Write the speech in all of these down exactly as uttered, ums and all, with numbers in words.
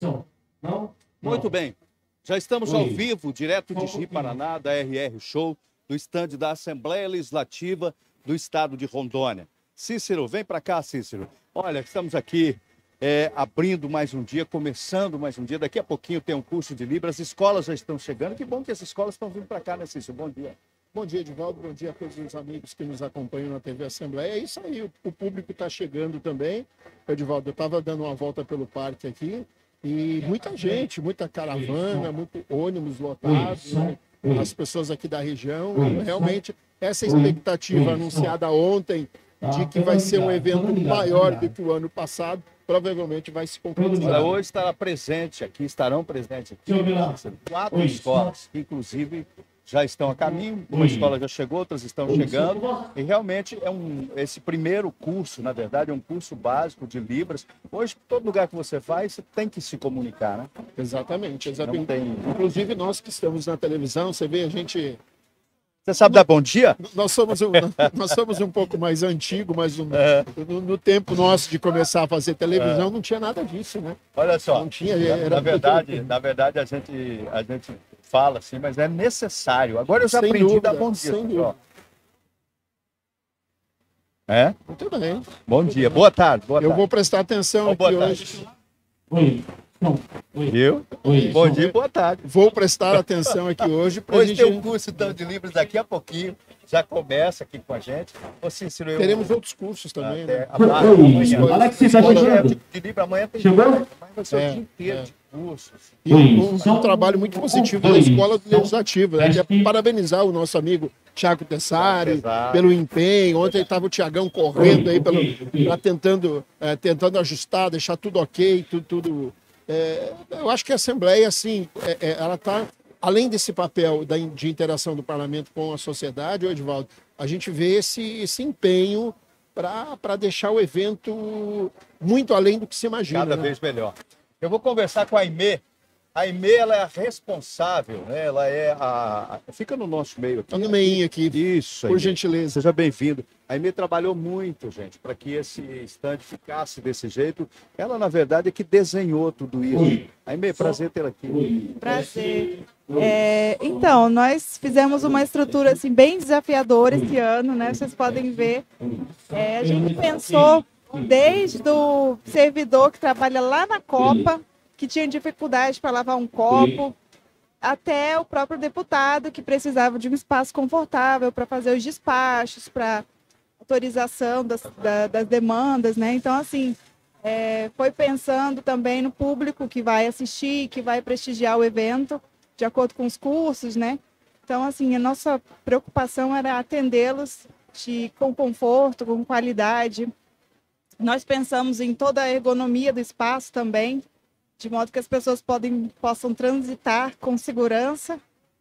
Muito bem. Já estamos ao vivo, direto de Ji-Paraná, da R R Show, do estande da Assembleia Legislativa do Estado de Rondônia. Cícero, vem para cá, Cícero. Olha, estamos aqui é, abrindo mais um dia, começando mais um dia. Daqui a pouquinho tem um curso de Libras, as escolas já estão chegando. Que bom que as escolas estão vindo para cá, né, Cícero? Bom dia. Bom dia, Edivaldo. Bom dia a todos os amigos que nos acompanham na T V Assembleia. É isso aí, o público está chegando também. Edivaldo, eu estava dando uma volta pelo parque aqui e muita gente, muita caravana, muito ônibus lotados, né? As pessoas aqui da região. Realmente, essa expectativa anunciada ontem de que vai ser um evento maior do que o ano passado, provavelmente vai se concretizar. Olha, hoje estará presente aqui, estarão presentes aqui quatro escolas, que inclusive já estão a caminho, uma escola já chegou, outras estão chegando, e realmente é um, esse primeiro curso, na verdade, é um curso básico de Libras. Hoje, todo lugar que você vai, você tem que se comunicar, né? Exatamente, exatamente. Não tem... Inclusive, nós que estamos na televisão, você vê, a gente... Você sabe dar bom dia? Nós somos um, nós somos um pouco mais antigo, mas um, é. no, no tempo nosso de começar a fazer televisão, é. não tinha nada disso, né? Olha só, não tinha, era... na, verdade, na verdade, a gente... A gente... fala assim, mas é necessário. Agora eu já sem aprendi dúvida, a dar bom dia. Ó. É? Muito bem. Bom dia. Boa tarde. Boa eu tarde. vou prestar atenção oh, aqui hoje. Oi. Viu? Oi. Bom dia, boa tarde. Vou prestar atenção aqui hoje. Pra hoje gente... tem um curso então, de Libras daqui a pouquinho. Já começa aqui com a gente. Ô, Cícero, eu... Teremos outros cursos também, Até né? A barra, amanhã. Alex, você está chegando? De Libra amanhã tem Chegou? vai ser o dia inteiro é. de cursos. E um, um trabalho muito positivo da Escola Legislativa. Né? Quero parabenizar o nosso amigo Thiago Tessari pelo empenho. Ontem estava o Tiagão correndo aí, pelo, pra tentando, é, tentando ajustar, deixar tudo ok, tudo... tudo é, eu acho que a Assembleia, assim, é, é, ela está... Além desse papel da, de interação do parlamento com a sociedade, Edivaldo, a gente vê esse, esse empenho para deixar o evento muito além do que se imagina. Cada né? vez melhor. Eu vou conversar com a Aimee. A Aimee, ela é a responsável, né? Ela é a... Fica no nosso meio aqui. Está no meinho aqui. Isso, Por Aimee. gentileza. Seja bem-vindo. A Aimee trabalhou muito, gente, para que esse estande ficasse desse jeito. Ela, na verdade, é que desenhou tudo isso. Aimee, prazer tê-la aqui. Prazer. É, então, nós fizemos uma estrutura assim, bem desafiadora esse ano, né? Vocês podem ver. É, a gente pensou desde o servidor que trabalha lá na Copa, que tinha dificuldade para lavar um copo, até o próprio deputado que precisava de um espaço confortável para fazer os despachos, para autorização das, da, das demandas, né? Então, assim, é, foi pensando também no público que vai assistir, que vai prestigiar o evento, de acordo com os cursos, né? Então, assim, a nossa preocupação era atendê-los de, com conforto, com qualidade. Nós pensamos em toda a ergonomia do espaço também, de modo que as pessoas podem, possam transitar com segurança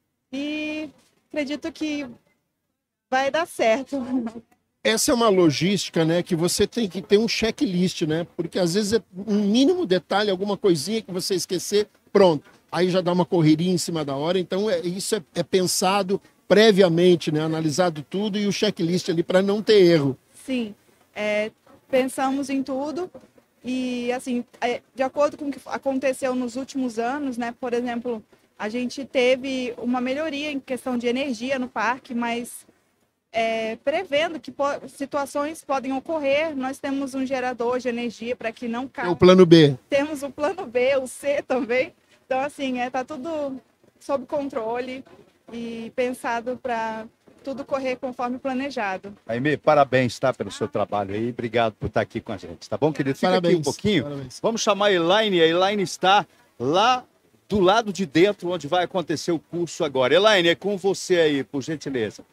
e acredito que vai dar certo. Essa é uma logística, né, que você tem que ter um checklist, né? Porque às vezes é um mínimo detalhe, alguma coisinha que você esquecer, pronto. Aí já dá uma correria em cima da hora. Então, é, isso é, é pensado previamente, né? Analisado tudo e o checklist ali para não ter erro. Sim, é, pensamos em tudo. E, assim, de acordo com o que aconteceu nos últimos anos, né? Por exemplo, a gente teve uma melhoria em questão de energia no parque, mas é, prevendo que po situações podem ocorrer, nós temos um gerador de energia para que não caia. É o plano B. Temos o plano B, o C também. Então, assim, é, tá tudo sob controle e pensado para tudo correr conforme planejado. Aimee, parabéns, tá, pelo seu trabalho aí. Obrigado por estar aqui com a gente, tá bom, querido? Fica parabéns, aqui um pouquinho. Parabéns. Vamos chamar a Elaine. A Elaine está lá do lado de dentro, onde vai acontecer o curso agora. Elaine, é com você aí, por gentileza.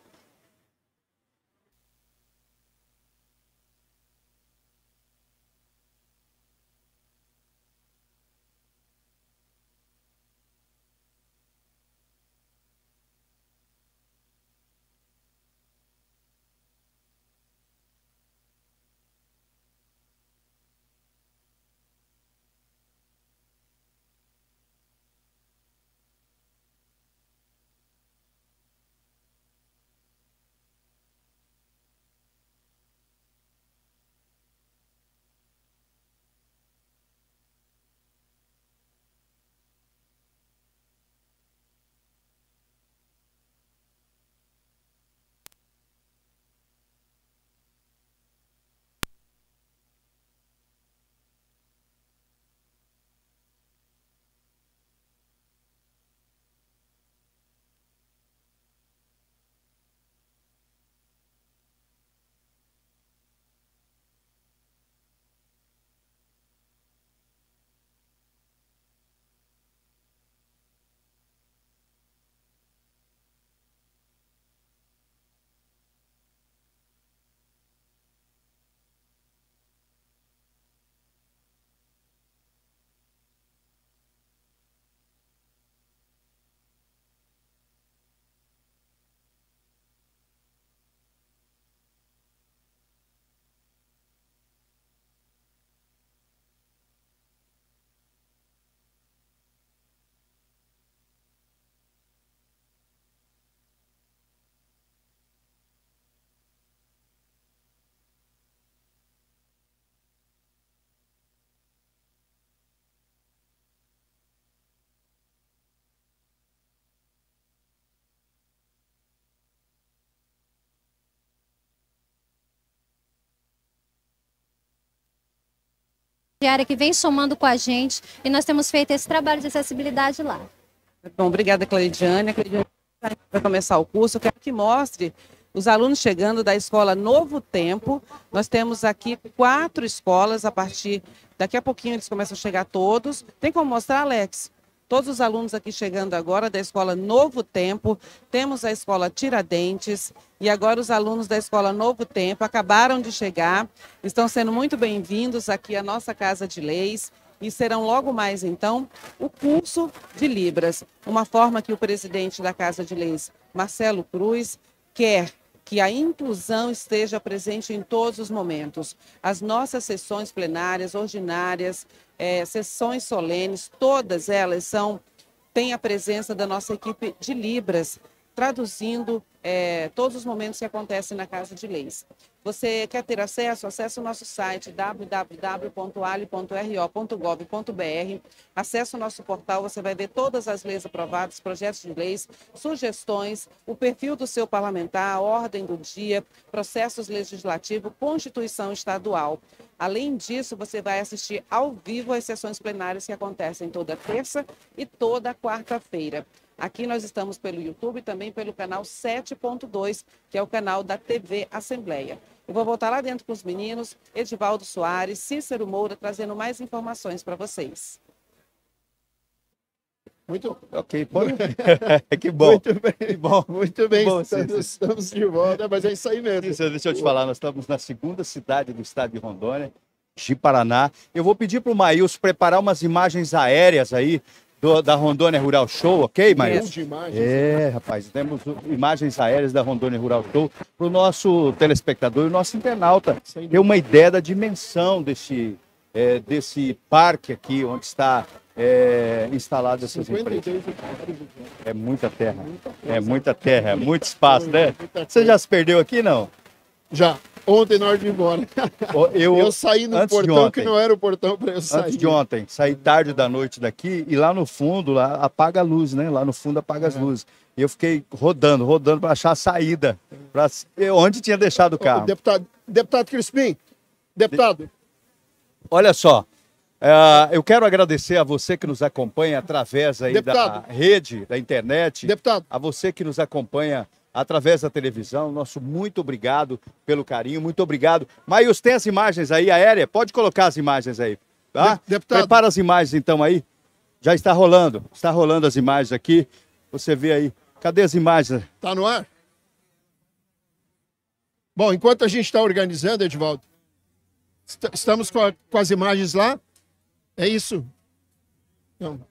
diária que vem somando com a gente e nós temos feito esse trabalho de acessibilidade lá. Bom, obrigada, Cleidiane. A Cleidiane vai começar o curso. Eu quero que mostre os alunos chegando da escola Novo Tempo. Nós temos aqui quatro escolas, a partir daqui a pouquinho eles começam a chegar todos. Tem como mostrar, Alex? Todos os alunos aqui chegando agora da escola Novo Tempo. Temos a escola Tiradentes e agora os alunos da escola Novo Tempo acabaram de chegar. Estão sendo muito bem-vindos aqui à nossa Casa de Leis. E serão logo mais, então, o curso de Libras. Uma forma que o presidente da Casa de Leis, Marcelo Cruz, quer que a inclusão esteja presente em todos os momentos. As nossas sessões plenárias, ordinárias, é, sessões solenes, todas elas são, têm a presença da nossa equipe de Libras, traduzindo é, todos os momentos que acontecem na Casa de Leis. Você quer ter acesso? Acesse o nosso site w w w ponto ali ponto r o ponto gov ponto b r. Acesse o nosso portal, você vai ver todas as leis aprovadas, projetos de leis, sugestões, o perfil do seu parlamentar, a ordem do dia, processos legislativos, Constituição Estadual. Além disso, você vai assistir ao vivo as sessões plenárias que acontecem toda terça e toda quarta-feira. Aqui nós estamos pelo YouTube e também pelo canal sete ponto dois, que é o canal da T V Assembleia. Eu vou voltar lá dentro com os meninos, Edivaldo Soares, Cícero Moura, trazendo mais informações para vocês. Muito ok, bom. Que bom. Muito bem, que bom. Muito bem. Bom, estamos, estamos de volta, mas é isso aí mesmo. Cícero, deixa eu te falar, nós estamos na segunda cidade do estado de Rondônia, Ji-Paraná. Eu vou pedir para o Maílson preparar umas imagens aéreas aí do, da Rondônia Rural Show, ok, Maílson? É, rapaz, temos imagens aéreas da Rondônia Rural Show para o nosso telespectador e o nosso internauta ter uma ideia da dimensão desse, é, desse parque aqui, onde está é, instalado essas empresas. É muita terra, é muita terra, é muito espaço, né? Você já se perdeu aqui, não? Já. Ontem na hora de ir embora. Eu, eu saí no portão que não era o portão para eu sair. Antes de ontem, saí tarde da noite daqui e lá no fundo, lá apaga a luz, né? Lá no fundo apaga as é. luzes. E eu fiquei rodando, rodando para achar a saída, pra... onde tinha deixado o carro. Ô, deputado, deputado Crispim, deputado. Olha só, uh, eu quero agradecer a você que nos acompanha através aí deputado. da rede, da internet. Deputado. A você que nos acompanha através da televisão, nosso muito obrigado pelo carinho, muito obrigado. Maílson, tem as imagens aí, aérea? Pode colocar as imagens aí, tá? Deputado. Prepara as imagens então aí. Já está rolando, está rolando as imagens aqui. Você vê aí. Cadê as imagens? Tá no ar? Bom, enquanto a gente está organizando, Edivaldo, est estamos com, a, com as imagens lá. É isso? Não.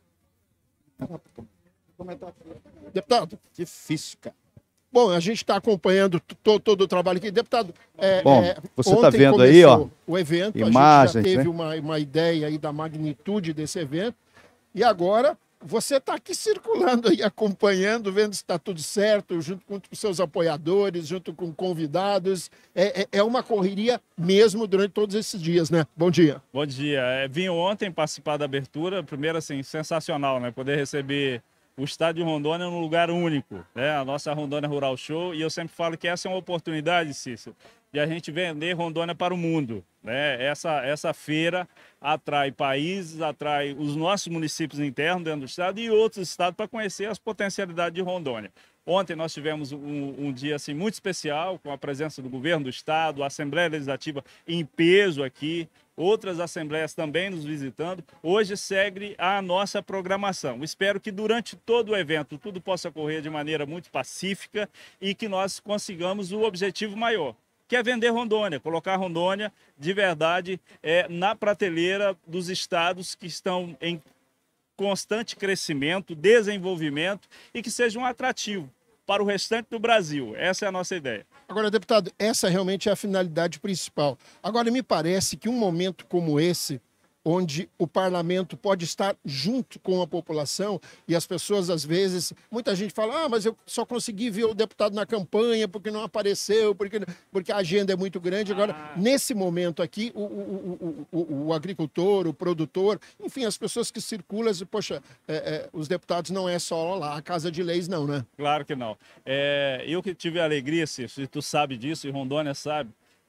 Deputado. Difícil, cara. Bom, a gente está acompanhando todo, todo o trabalho aqui. Deputado, é, Bom, é, você está vendo aí, ó, o evento, imagens, a gente já teve né? uma, uma ideia aí da magnitude desse evento. E agora você está aqui circulando aí, acompanhando, vendo se está tudo certo, junto com os seus apoiadores, junto com convidados. É, é, é uma correria mesmo durante todos esses dias, né? Bom dia. Bom dia. É, vim ontem participar da abertura. Primeiro, assim, sensacional, né? Poder receber o estado de Rondônia num lugar único, né? A nossa Rondônia Rural Show, e eu sempre falo que essa é uma oportunidade, Cícero, de a gente vender Rondônia para o mundo, né? Essa, essa feira atrai países, atrai os nossos municípios internos dentro do estado e outros estados para conhecer as potencialidades de Rondônia. Ontem nós tivemos um, um dia assim, muito especial, com a presença do governo do estado, a Assembleia Legislativa em peso aqui, outras assembleias também nos visitando. Hoje segue a nossa programação. Espero que durante todo o evento tudo possa correr de maneira muito pacífica e que nós consigamos o objetivo maior, que é vender Rondônia, colocar Rondônia de verdade é, na prateleira dos estados que estão em constante crescimento, desenvolvimento e que seja um atrativo para o restante do Brasil. Essa é a nossa ideia. Agora, deputado, essa realmente é a finalidade principal. Agora, me parece que um momento como esse, onde o parlamento pode estar junto com a população e as pessoas, às vezes, muita gente fala, ah, mas eu só consegui ver o deputado na campanha porque não apareceu, porque, porque a agenda é muito grande. Agora, ah. nesse momento aqui, o, o, o, o, o agricultor, o produtor, enfim, as pessoas que circulam, poxa, é, é, os deputados não é só lá a Casa de Leis, não, né? Claro que não. É, eu que tive a alegria, Cícero, e tu sabe disso, e Rondônia sabe,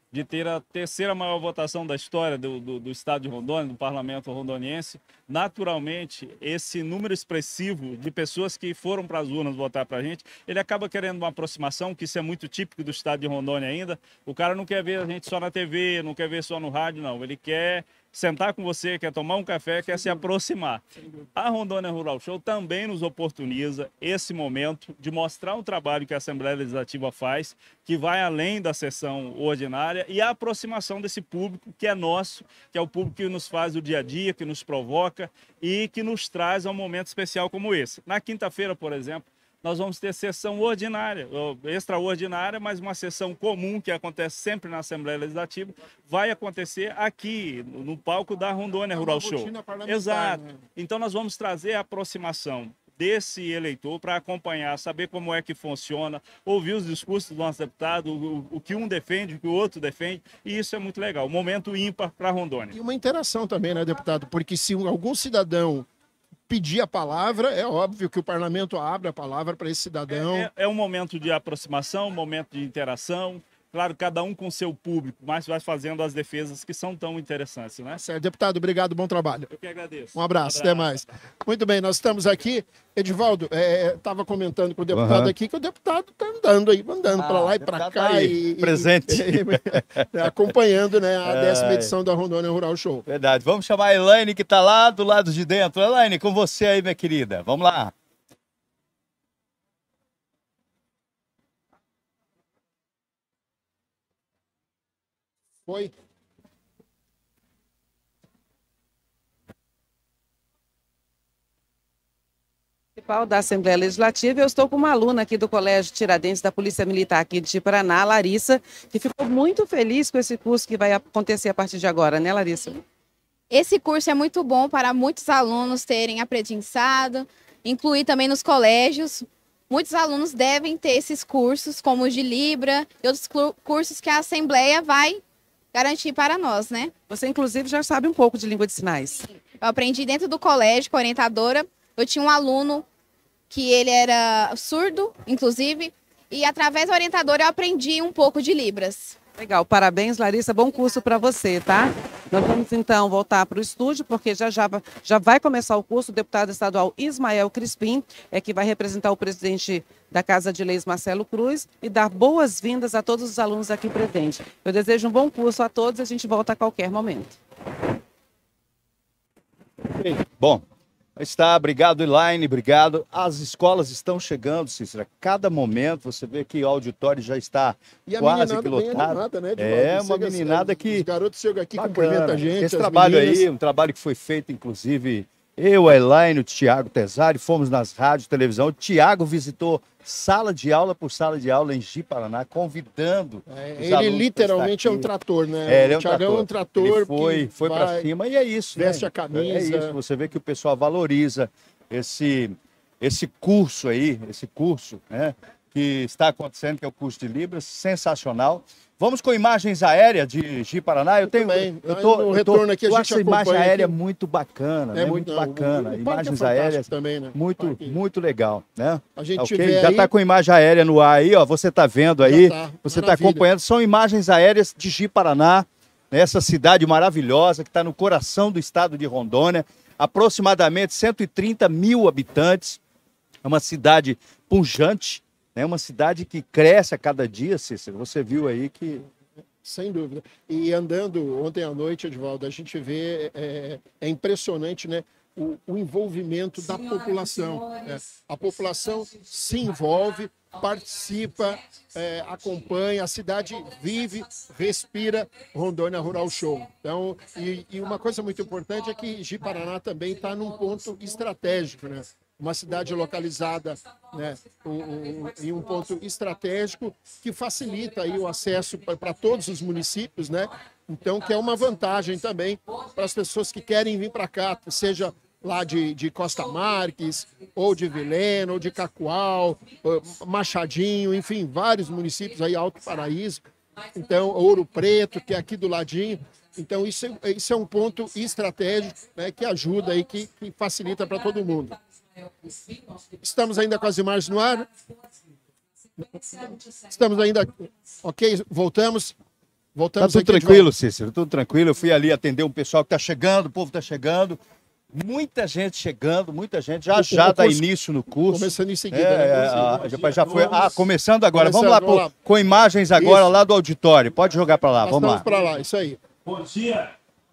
de ter a terceira maior votação da história do, do, do estado de Rondônia, do parlamento rondoniense. Naturalmente, esse número expressivo de pessoas que foram para as urnas votar para a gente, ele acaba querendo uma aproximação, que isso é muito típico do estado de Rondônia ainda. O cara não quer ver a gente só na T V, não quer ver só no rádio, não. Ele quer sentar com você, quer tomar um café, quer se aproximar. A Rondônia Rural Show também nos oportuniza esse momento de mostrar o trabalho que a Assembleia Legislativa faz, que vai além da sessão ordinária, e a aproximação desse público que é nosso, que é o público que nos faz o dia a dia, que nos provoca e que nos traz a um momento especial como esse. Na quinta-feira, por exemplo, nós vamos ter sessão ordinária, extraordinária, mas uma sessão comum que acontece sempre na Assembleia Legislativa, vai acontecer aqui, no palco da Rondônia Rural Show. Exato. Né? Então nós vamos trazer a aproximação desse eleitor para acompanhar, saber como é que funciona, ouvir os discursos do nosso deputado, o, o que um defende, o que o outro defende, e isso é muito legal, um momento ímpar para a Rondônia. E uma interação também, né, deputado? Porque se algum cidadão pedir a palavra, é óbvio que o parlamento abre a palavra para esse cidadão. É, é, é um momento de aproximação, um momento de interação. Claro, cada um com seu público, mas vai fazendo as defesas que são tão interessantes, né? Certo, deputado, obrigado, bom trabalho. Eu que agradeço. Um abraço, um abraço. Até mais. Muito bem, nós estamos aqui. Edivaldo, estava é, comentando com o deputado uhum. aqui que o deputado está andando aí, andando ah, para lá e para cá. Aí, e, presente. E, e, acompanhando, né, a décima edição da Rondônia Rural Show. Verdade. Vamos chamar a Elaine, que está lá do lado de dentro. Elaine, com você aí, minha querida. Vamos lá. Oi. Da Assembleia Legislativa, eu estou com uma aluna aqui do Colégio Tiradentes da Polícia Militar aqui de Paraná, Larissa, que ficou muito feliz com esse curso que vai acontecer a partir de agora, né, Larissa? Esse curso é muito bom para muitos alunos terem aprendizado, incluir também nos colégios. Muitos alunos devem ter esses cursos, como o de Libra e outros cursos que a Assembleia vai garantir para nós, né? Você, inclusive, já sabe um pouco de língua de sinais. Eu aprendi dentro do colégio com a orientadora. Eu tinha um aluno que ele era surdo, inclusive, e através da orientadora eu aprendi um pouco de Libras. Legal, parabéns, Larissa, bom curso para você, tá? Nós vamos, então, voltar para o estúdio, porque já, já, já vai começar o curso. O deputado estadual Ismael Crispim é que vai representar o presidente da Casa de Leis, Marcelo Cruz, e dar boas-vindas a todos os alunos aqui presentes. Eu desejo um bom curso a todos e a gente volta a qualquer momento. Bom, está, obrigado, Elaine, obrigado. As escolas estão chegando, Cícera. Cada momento, você vê que o auditório já está e quase que lotado. Animada, né, é, uma meninada que... Os garotos chegam aqui, cumprimentam a gente. Esse trabalho meninas. aí, um trabalho que foi feito, inclusive, eu, a Elaine, o Tiago Tesari, fomos nas rádios, televisão. O Tiago visitou sala de aula por sala de aula em Ji-Paraná, convidando é, os ele literalmente é um trator, né? É, ele é um o Tiagão trator. é um trator ele foi, que foi para cima e é isso, veste né? a camisa. É isso, você vê que o pessoal valoriza esse, esse curso aí, esse curso, né? Que está acontecendo, que é o curso de Libras, sensacional. Vamos com imagens aéreas de Ji-Paraná. Eu tenho, também. eu tô, no eu retorno tô, aqui a gente essa imagem aérea aqui. muito bacana, é né? muito, muito não, bacana. O, o imagens é aéreas também, né? muito, muito legal, né? A gente okay? vê já aí... está com imagem aérea no ar aí, ó. Você está vendo aí, tá. você está acompanhando. São imagens aéreas de Ji-Paraná, né? Essa cidade maravilhosa que está no coração do estado de Rondônia, aproximadamente cento e trinta mil habitantes. É uma cidade pujante, é uma cidade que cresce a cada dia, Cícero. Você viu aí que... Sem dúvida. E andando ontem à noite, Edivaldo, a gente vê, é, é impressionante, né? O, o envolvimento da população. Né? A população se envolve, participa, é, acompanha, a cidade vive, respira Rondônia Rural Show. Então, e, e uma coisa muito importante é que Ji-Paraná também está num ponto estratégico, né? Uma cidade localizada, né, um, um, em um ponto estratégico que facilita aí o acesso para todos os municípios, né? Então, que é uma vantagem também para as pessoas que querem vir para cá, seja lá de, de Costa Marques, ou de Vilhena, ou de Cacoal, Machadinho, enfim, vários municípios aí, Alto Paraíso, então, Ouro Preto, que é aqui do ladinho. Então, isso é, isso é um ponto estratégico, né, que ajuda aí, que, que facilita para todo mundo. Estamos ainda com as imagens no ar? Estamos ainda... Ok, voltamos. Voltamos Tá tudo aqui de tranquilo, volta. Cícero, tudo tranquilo. Eu fui ali atender um pessoal que está chegando, o povo está chegando. Muita gente chegando, muita gente. Já O- já o dá curso início no curso. Começando em seguida, É, né? é, ah, já, já foi. Ah, começando agora. Começando, vamos lá, vamos pô, lá. com imagens agora Isso. lá do auditório. Pode jogar para lá, Nós vamos lá. estamos para lá, isso aí. Bom dia.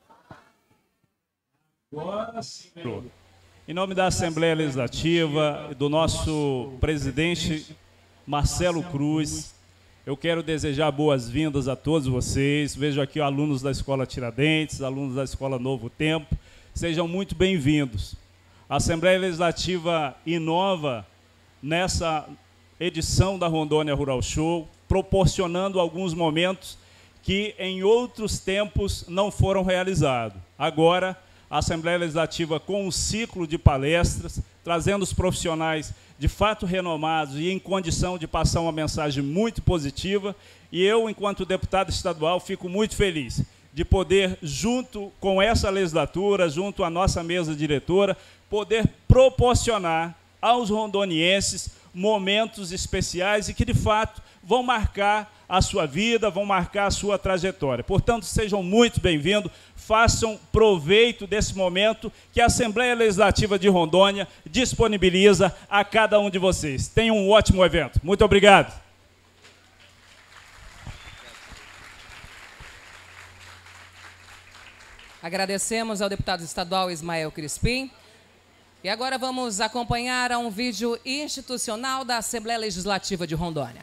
Agora sim. Em nome da Assembleia Legislativa e do nosso presidente Marcelo Cruz, eu quero desejar boas-vindas a todos vocês. Vejo aqui alunos da Escola Tiradentes, alunos da Escola Novo Tempo. Sejam muito bem-vindos. A Assembleia Legislativa inova nessa edição da Rondônia Rural Show, proporcionando alguns momentos que em outros tempos não foram realizados. Agora, a Assembleia Legislativa com um ciclo de palestras, trazendo os profissionais de fato renomados e em condição de passar uma mensagem muito positiva. E eu, enquanto deputado estadual, fico muito feliz de poder, junto com essa legislatura, junto à nossa mesa diretora, poder proporcionar aos rondonienses momentos especiais e que, de fato, vão marcar a sua vida, vão marcar a sua trajetória. Portanto, sejam muito bem-vindos, façam proveito desse momento que a Assembleia Legislativa de Rondônia disponibiliza a cada um de vocês. Tenham um ótimo evento. Muito obrigado. Agradecemos ao deputado estadual Ismael Crispim. E agora vamos acompanhar a um vídeo institucional da Assembleia Legislativa de Rondônia.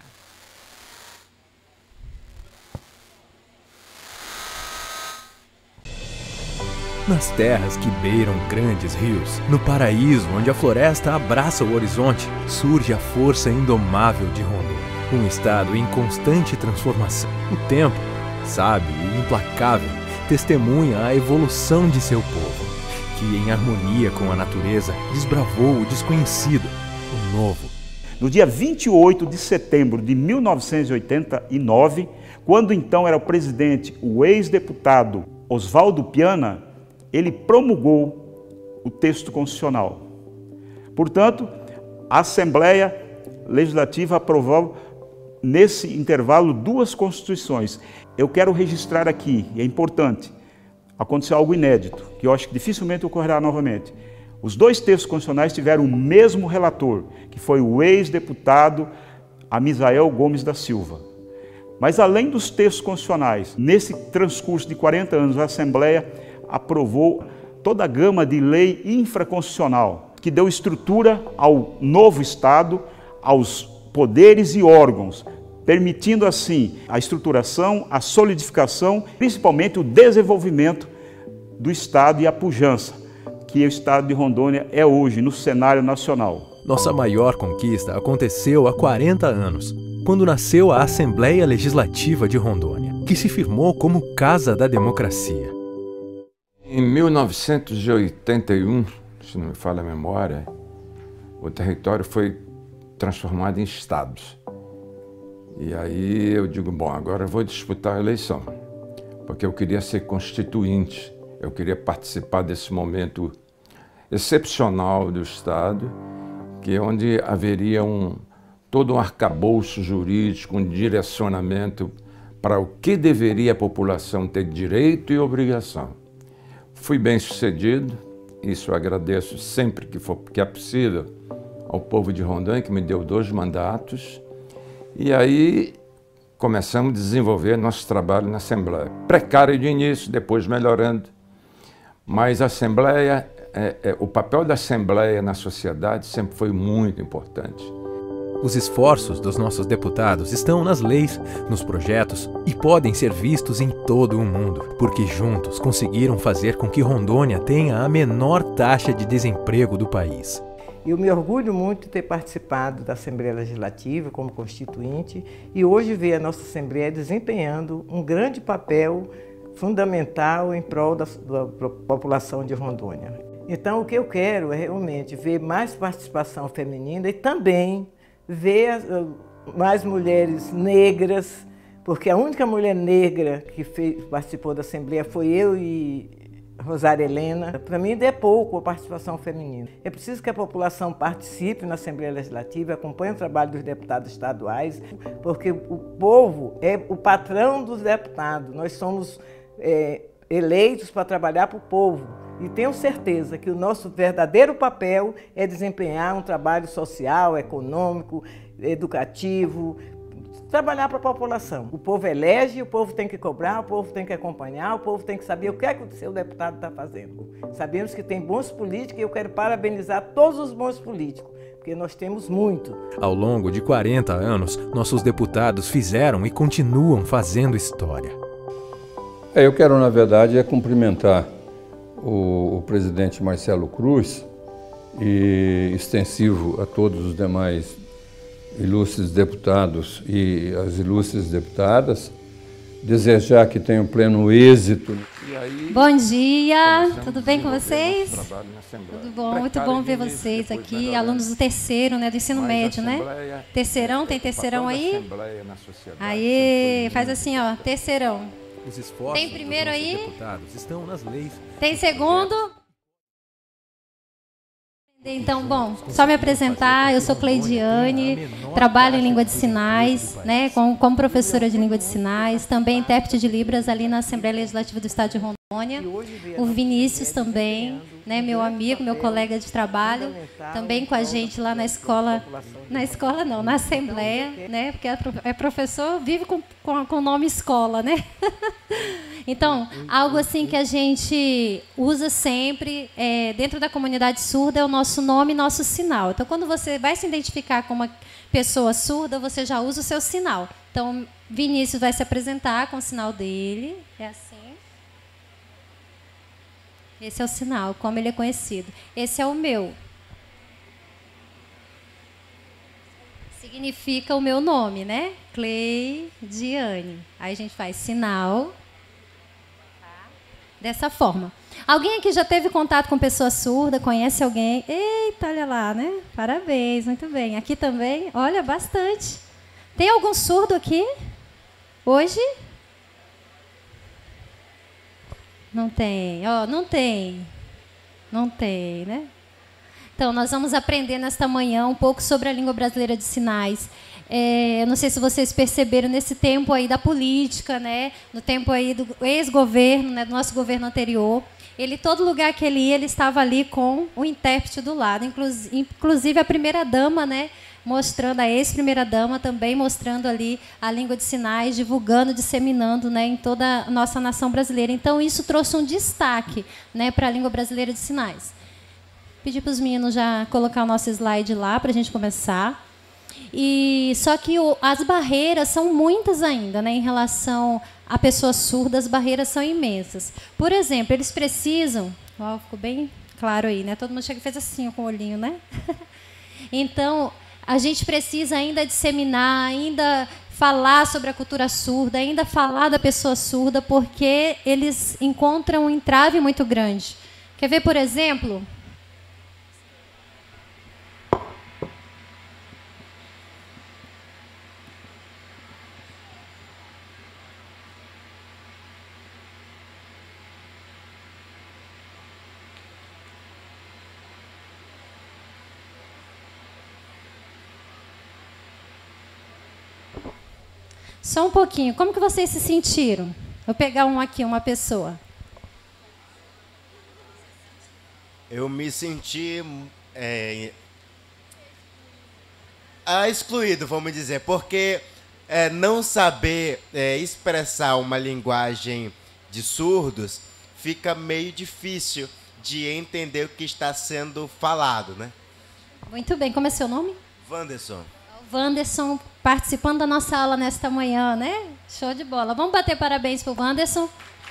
Nas terras que beiram grandes rios, no paraíso onde a floresta abraça o horizonte, surge a força indomável de Rondônia. Um estado em constante transformação. O tempo, sábio e implacável, testemunha a evolução de seu povo, que em harmonia com a natureza desbravou o desconhecido, o novo. No dia vinte e oito de setembro de mil novecentos e oitenta e nove, quando então era o presidente o ex-deputado Oswaldo Piana, ele promulgou o texto constitucional. Portanto, a Assembleia Legislativa aprovou nesse intervalo duas constituições. Eu quero registrar aqui, e é importante, aconteceu algo inédito, que eu acho que dificilmente ocorrerá novamente. Os dois textos constitucionais tiveram o mesmo relator, que foi o ex-deputado Amisael Gomes da Silva. Mas além dos textos constitucionais, nesse transcurso de quarenta anos, a Assembleia aprovou toda a gama de lei infraconstitucional, que deu estrutura ao novo Estado, aos poderes e órgãos, permitindo assim a estruturação, a solidificação, principalmente o desenvolvimento do Estado e a pujança que o Estado de Rondônia é hoje no cenário nacional. Nossa maior conquista aconteceu há quarenta anos, quando nasceu a Assembleia Legislativa de Rondônia, que se firmou como Casa da Democracia. Em mil novecentos e oitenta e um, se não me falha a memória, o território foi transformado em estados. E aí eu digo, bom, agora eu vou disputar a eleição, porque eu queria ser constituinte, eu queria participar desse momento excepcional do Estado, que é onde haveria um, todo um arcabouço jurídico, um direcionamento para o que deveria a população ter direito e obrigação. Fui bem sucedido, isso eu agradeço sempre que, for, que é possível ao povo de Rondônia, que me deu dois mandatos, e aí começamos a desenvolver nosso trabalho na Assembleia. Precário de início, depois melhorando, mas a Assembleia, é, é, o papel da Assembleia na sociedade sempre foi muito importante. Os esforços dos nossos deputados estão nas leis, nos projetos e podem ser vistos em todo o mundo, porque juntos conseguiram fazer com que Rondônia tenha a menor taxa de desemprego do país. Eu me orgulho muito de ter participado da Assembleia Legislativa como constituinte e hoje ver a nossa Assembleia desempenhando um grande papel fundamental em prol da, da população de Rondônia. Então, o que eu quero é realmente ver mais participação feminina e também ver mais mulheres negras, porque a única mulher negra que fez, participou da Assembleia foi eu e Rosária Helena. Para mim, ainda é pouco a participação feminina. É preciso que a população participe na Assembleia Legislativa, acompanhe o trabalho dos deputados estaduais, porque o povo é o patrão dos deputados. Nós somos é, eleitos para trabalhar para o povo. E tenho certeza que o nosso verdadeiro papel é desempenhar um trabalho social, econômico, educativo, trabalhar para a população. O povo elege, o povo tem que cobrar, o povo tem que acompanhar, o povo tem que saber o que é que o seu deputado está fazendo. Sabemos que tem bons políticos e eu quero parabenizar todos os bons políticos, porque nós temos muito. Ao longo de quarenta anos, nossos deputados fizeram e continuam fazendo história. É, eu quero, na verdade, é cumprimentar o, o presidente Marcelo Cruz e extensivo a todos os demais ilustres deputados e as ilustres deputadas, desejar que tenham pleno êxito. Bom dia, tudo bem com vocês? Tudo bom, muito bom ver vocês aqui, alunos do terceiro, né, do ensino médio, né? Terceirão, tem terceirão aí? Aí, faz assim, ó, terceirão. Os esforços tem primeiro aí? Deputados estão nas leis. Tem segundo? Então, bom, só me apresentar, eu sou Cleidiane, trabalho em língua de sinais, né, como, como professora de língua de sinais, também intérprete de Libras ali na Assembleia Legislativa do Estado de Rondônia. O Vinícius também, né, meu amigo, meu colega de trabalho, também com a gente lá na escola, na escola não, na Assembleia, né, porque é professor, vive com, com, com o nome escola, né? Então, algo assim que a gente usa sempre é, dentro da comunidade surda é o nosso nome e nosso sinal. Então, quando você vai se identificar com uma pessoa surda, você já usa o seu sinal. Então, Vinícius vai se apresentar com o sinal dele. É assim. Esse é o sinal, como ele é conhecido. Esse é o meu. Significa o meu nome, né? Cleidiane. Aí a gente faz sinal. Dessa forma. Alguém aqui já teve contato com pessoa surda? Conhece alguém? Eita, olha lá, né? Parabéns, muito bem. Aqui também, olha, bastante. Tem algum surdo aqui? Hoje? Não tem. Ó, não tem. Não tem, né? Então, nós vamos aprender nesta manhã um pouco sobre a língua brasileira de sinais. É, eu não sei se vocês perceberam nesse tempo aí da política, né, no tempo aí do ex-governo, né, do nosso governo anterior, ele, todo lugar que ele ia, ele estava ali com o intérprete do lado, inclusive, inclusive a primeira-dama, né, mostrando, a ex-primeira-dama também mostrando ali a língua de sinais, divulgando, disseminando, né, em toda a nossa nação brasileira. Então, isso trouxe um destaque, né, para a língua brasileira de sinais. Pedi para os meninos já colocar o nosso slide lá para a gente começar. E só que o, as barreiras são muitas ainda, né, em relação a pessoas surdas, as barreiras são imensas. Por exemplo, eles precisam, ó, ficou bem claro aí, né? Todo mundo chega e fez assim com o olhinho, né? Então, a gente precisa ainda disseminar, ainda falar sobre a cultura surda, ainda falar da pessoa surda, porque eles encontram um entrave muito grande. Quer ver, por exemplo? Só um pouquinho. Como que vocês se sentiram? Vou pegar um aqui, uma pessoa. Eu me senti é, ah, excluído, vamos dizer, porque é, não saber é, expressar uma linguagem de surdos fica meio difícil de entender o que está sendo falado, né? Muito bem. Como é seu nome? Wanderson. Wanderson participando da nossa aula nesta manhã, né? Show de bola. Vamos bater parabéns para o Wanderson.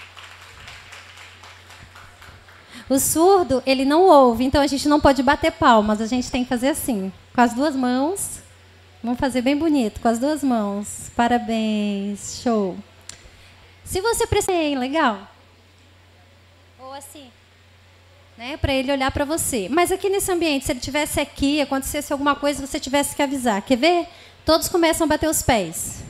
O surdo, ele não ouve, então a gente não pode bater palmas, a gente tem que fazer assim, com as duas mãos. Vamos fazer bem bonito, com as duas mãos. Parabéns, show. Se você precisar, legal? Ou assim, né, para ele olhar para você. Mas aqui nesse ambiente, se ele estivesse aqui, acontecesse alguma coisa, você tivesse que avisar. Quer ver? Todos começam a bater os pés.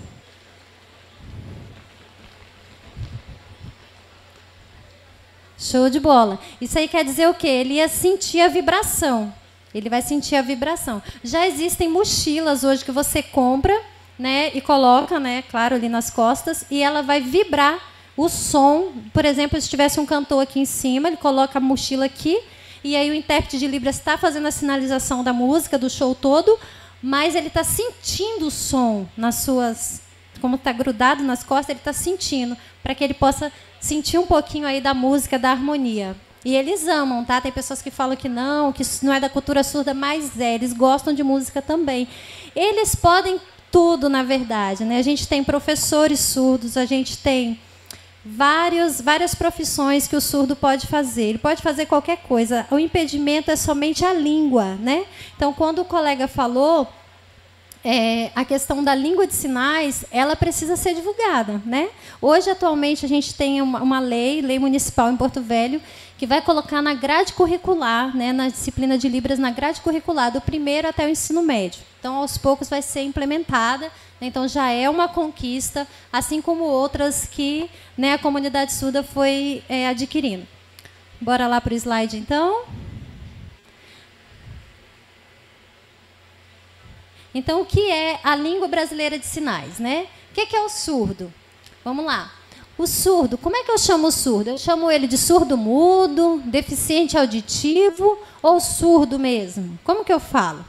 Show de bola. Isso aí quer dizer o quê? Ele ia sentir a vibração. Ele vai sentir a vibração. Já existem mochilas hoje que você compra, né, e coloca, né, claro, ali nas costas, e ela vai vibrar o som. Por exemplo, se tivesse um cantor aqui em cima, ele coloca a mochila aqui, e aí o intérprete de Libras está fazendo a sinalização da música, do show todo, mas ele está sentindo o som nas suas... Como está grudado nas costas, ele está sentindo, para que ele possa sentir um pouquinho aí da música, da harmonia. E eles amam, tá? Tem pessoas que falam que não, que isso não é da cultura surda, mas é, eles gostam de música também. Eles podem tudo, na verdade, né? A gente tem professores surdos, a gente tem vários, várias profissões que o surdo pode fazer. Ele pode fazer qualquer coisa. O impedimento é somente a língua, né? Então, quando o colega falou, é, a questão da língua de sinais, ela precisa ser divulgada, né? Hoje, atualmente, a gente tem uma, uma lei, lei municipal em Porto Velho, que vai colocar na grade curricular, né, na disciplina de Libras, na grade curricular, do primeiro até o ensino médio. Então, aos poucos, vai ser implementada. Né? Então, já é uma conquista, assim como outras que, né, a comunidade surda foi é, adquirindo. Bora lá para o slide, então. Então, o que é a língua brasileira de sinais? Né? O que é o surdo? Vamos lá. O surdo, como é que eu chamo o surdo? Eu chamo ele de surdo-mudo, deficiente auditivo ou surdo mesmo? Como que eu falo?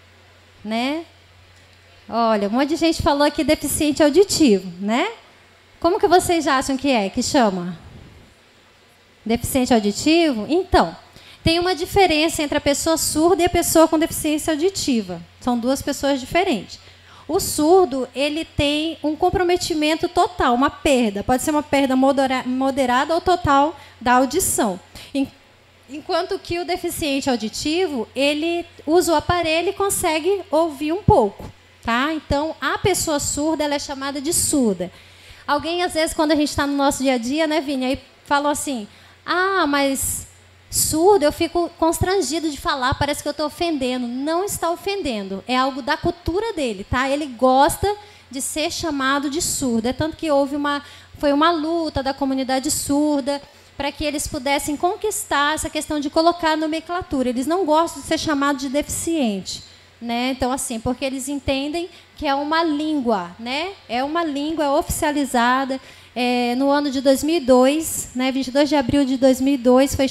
Né? Olha, um monte de gente falou aqui deficiente auditivo, né? Como que vocês acham que é, que chama? Deficiente auditivo? Então, tem uma diferença entre a pessoa surda e a pessoa com deficiência auditiva. São duas pessoas diferentes. O surdo, ele tem um comprometimento total, uma perda. Pode ser uma perda moderada ou total da audição. Enquanto que o deficiente auditivo, ele usa o aparelho e consegue ouvir um pouco. Tá? Então, a pessoa surda, ela é chamada de surda. Alguém, às vezes, quando a gente está no nosso dia a dia, né, Vini, aí falou assim, ah, mas... surdo, eu fico constrangido de falar, parece que eu estou ofendendo. Não está ofendendo, é algo da cultura dele, tá? Ele gosta de ser chamado de surdo. É tanto que houve uma, foi uma luta da comunidade surda para que eles pudessem conquistar essa questão de colocar nomenclatura. Eles não gostam de ser chamados de deficiente, né? Então, assim, porque eles entendem que é uma língua, né? É uma língua oficializada. É, no ano de dois mil e dois, né, vinte e dois de abril de dois mil e dois, foi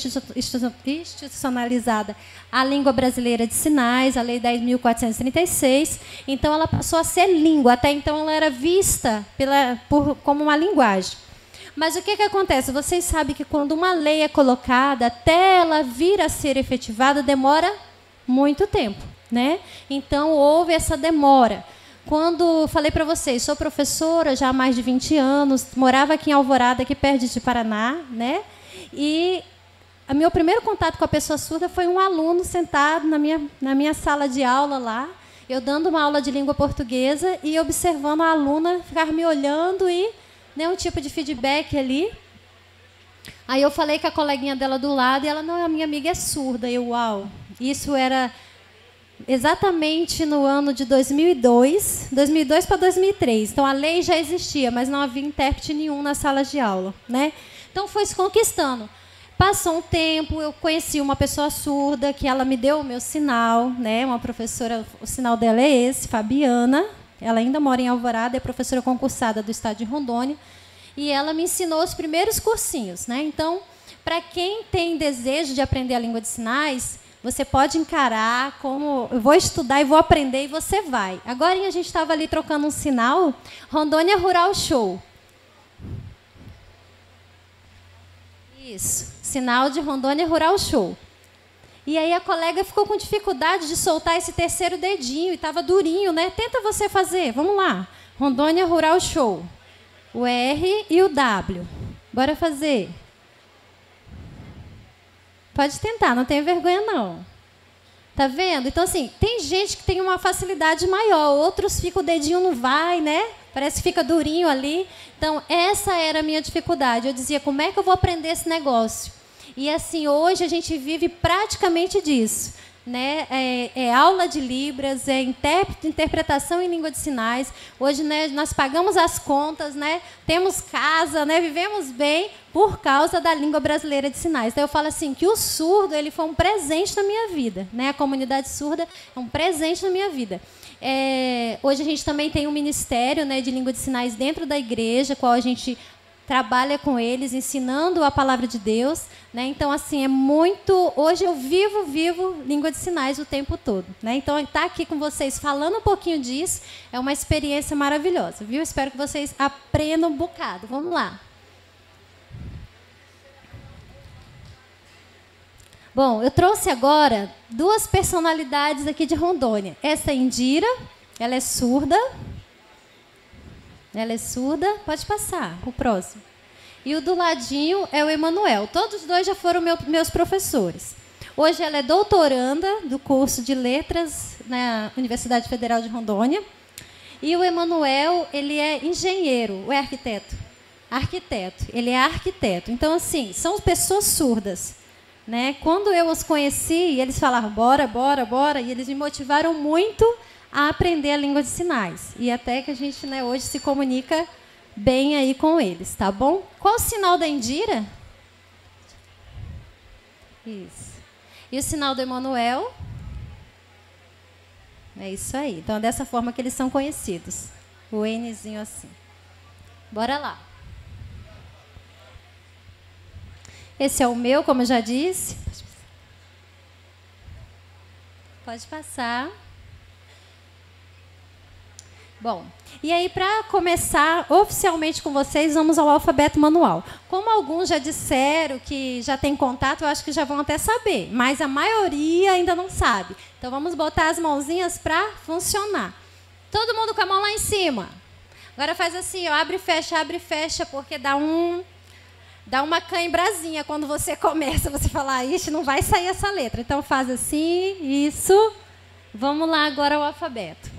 institucionalizada a língua brasileira de sinais, a Lei dez mil quatrocentos e trinta e seis. Então, ela passou a ser língua. Até então, ela era vista pela, por, como uma linguagem. Mas o que, que acontece? Vocês sabem que quando uma lei é colocada, até ela vir a ser efetivada, demora muito tempo, né? Então, houve essa demora. Quando falei para vocês, sou professora já há mais de vinte anos, morava aqui em Alvorada, aqui perto de Paraná, né? E o meu primeiro contato com a pessoa surda foi um aluno sentado na minha, na minha sala de aula lá, eu dando uma aula de língua portuguesa e observando a aluna ficar me olhando e, né, um tipo de feedback ali. Aí eu falei com a coleguinha dela do lado e ela, não, a minha amiga é surda. Eu, uau, isso era... exatamente no ano de dois mil e dois, dois mil e dois para dois mil e três. Então, a lei já existia, mas não havia intérprete nenhum nas salas de aula, né? Então, foi se conquistando. Passou um tempo, eu conheci uma pessoa surda, que ela me deu o meu sinal, né? Uma professora, o sinal dela é esse, Fabiana. Ela ainda mora em Alvorada, é professora concursada do estado de Rondônia. E ela me ensinou os primeiros cursinhos, né? Então, para quem tem desejo de aprender a língua de sinais... você pode encarar como eu vou estudar e vou aprender e você vai. Agora a gente estava ali trocando um sinal, Rondônia Rural Show. Isso, sinal de Rondônia Rural Show. E aí a colega ficou com dificuldade de soltar esse terceiro dedinho e estava durinho, né? Tenta você fazer, vamos lá. Rondônia Rural Show. O R e o W. Bora fazer. Pode tentar, não tem vergonha, não. Tá vendo? Então, assim, tem gente que tem uma facilidade maior, outros ficam, o dedinho não vai, né? Parece que fica durinho ali. Então, essa era a minha dificuldade. Eu dizia, como é que eu vou aprender esse negócio? E, assim, hoje a gente vive praticamente disso. né, é, é aula de Libras, é intérprete, interpretação em língua de sinais. Hoje, né, nós pagamos as contas, né, temos casa, né, vivemos bem por causa da língua brasileira de sinais. Então, eu falo assim, que o surdo ele foi um presente na minha vida. Né, a comunidade surda é um presente na minha vida. É, hoje a gente também tem um ministério, né, de língua de sinais dentro da igreja, qual a gente trabalha com eles, ensinando a palavra de Deus, né? Então, assim, é muito... Hoje eu vivo, vivo língua de sinais o tempo todo, né? Então, estar aqui com vocês falando um pouquinho disso é uma experiência maravilhosa, viu? Espero que vocês aprendam um bocado. Vamos lá. Bom, eu trouxe agora duas personalidades aqui de Rondônia. Essa é a Indira, ela é surda. Ela é surda, pode passar, o próximo. E o do ladinho é o Emanuel. Todos dois já foram meu, meus professores. Hoje ela é doutoranda do curso de Letras na Universidade Federal de Rondônia. E o Emanuel, ele é engenheiro, ou é arquiteto? Arquiteto, ele é arquiteto. Então, assim, são pessoas surdas. Né? Quando eu os conheci, eles falaram, bora, bora, bora, e eles me motivaram muito a aprender a língua de sinais. E até que a gente, né, hoje se comunica bem aí com eles, tá bom? Qual o sinal da Indira? Isso. E o sinal do Emanuel? É isso aí. Então, é dessa forma que eles são conhecidos. O Nzinho assim. Bora lá. Esse é o meu, como eu já disse. Pode passar. Bom, e aí, para começar oficialmente com vocês, vamos ao alfabeto manual. Como alguns já disseram que já tem contato, eu acho que já vão até saber, mas a maioria ainda não sabe. Então, vamos botar as mãozinhas para funcionar. Todo mundo com a mão lá em cima. Agora faz assim, ó, abre e fecha, abre e fecha, porque dá um... Dá uma cãibrazinha quando você começa, você fala, ixi, não vai sair essa letra. Então, faz assim, isso. Vamos lá agora ao alfabeto.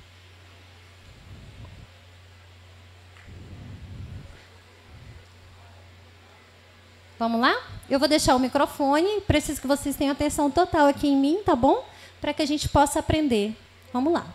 Vamos lá? Eu vou deixar o microfone, preciso que vocês tenham atenção total aqui em mim, tá bom? Para que a gente possa aprender. Vamos lá.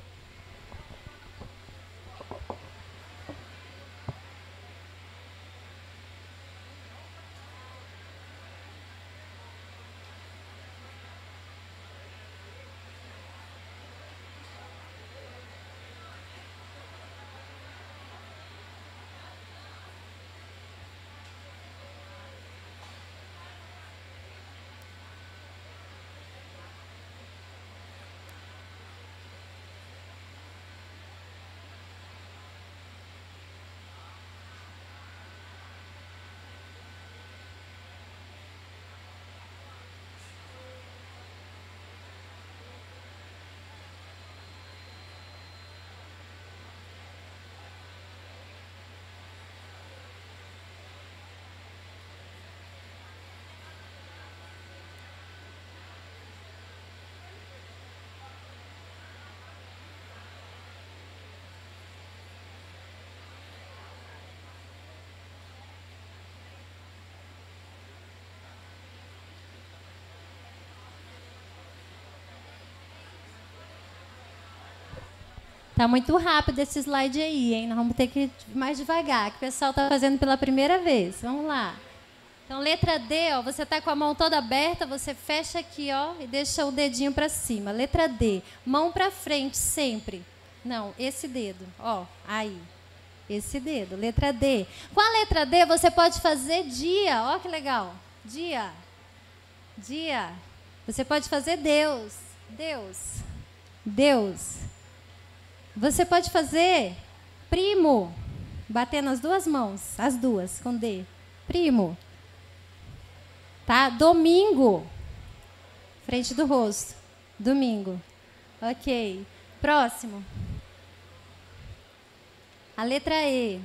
Tá muito rápido esse slide aí, hein? Nós vamos ter que ir mais devagar, que o pessoal está fazendo pela primeira vez. Vamos lá. Então, letra D, ó, você está com a mão toda aberta, você fecha aqui, ó, e deixa o dedinho para cima. Letra D, mão para frente sempre. Não, esse dedo, ó, aí. Esse dedo, letra D. Com a letra D, você pode fazer dia, ó que legal. Dia, dia. Você pode fazer Deus, Deus, Deus. Você pode fazer primo, bater nas duas mãos, as duas, com D. Primo. Tá? Domingo. Frente do rosto. Domingo. Ok. Próximo. A letra E.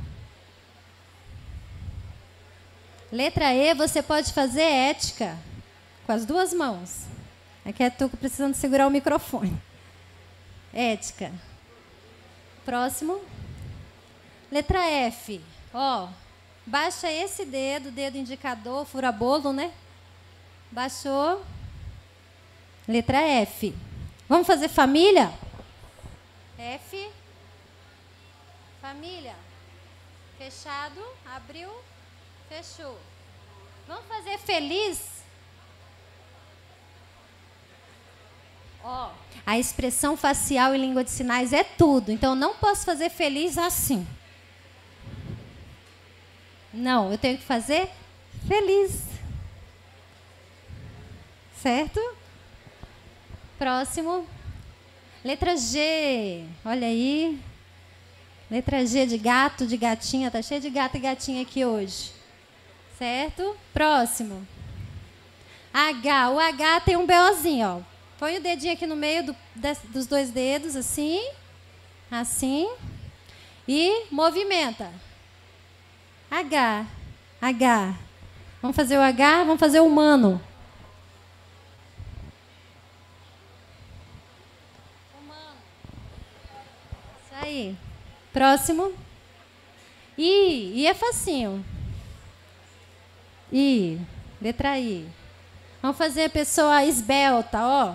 Letra E, você pode fazer ética com as duas mãos. Aqui é tu precisando segurar o microfone. Ética. Próximo. Letra F. Ó, baixa esse dedo, dedo indicador, furabolo, né? Baixou. Letra F. Vamos fazer família? F. Família. Fechado, abriu, fechou. Vamos fazer feliz? Ó, a expressão facial e língua de sinais é tudo. Então, eu não posso fazer feliz assim. Não, eu tenho que fazer feliz. Certo? Próximo. Letra G. Olha aí. Letra G de gato, de gatinha. Tá cheio de gato e gatinha aqui hoje. Certo? Próximo. H. O H tem um BOzinho, ó. Põe o dedinho aqui no meio do, das, dos dois dedos, assim. Assim. E movimenta. H. H. Vamos fazer o H, vamos fazer o humano. Humano. Isso aí. Próximo. I. I é facinho. I. Letra I. Vamos fazer a pessoa esbelta, ó.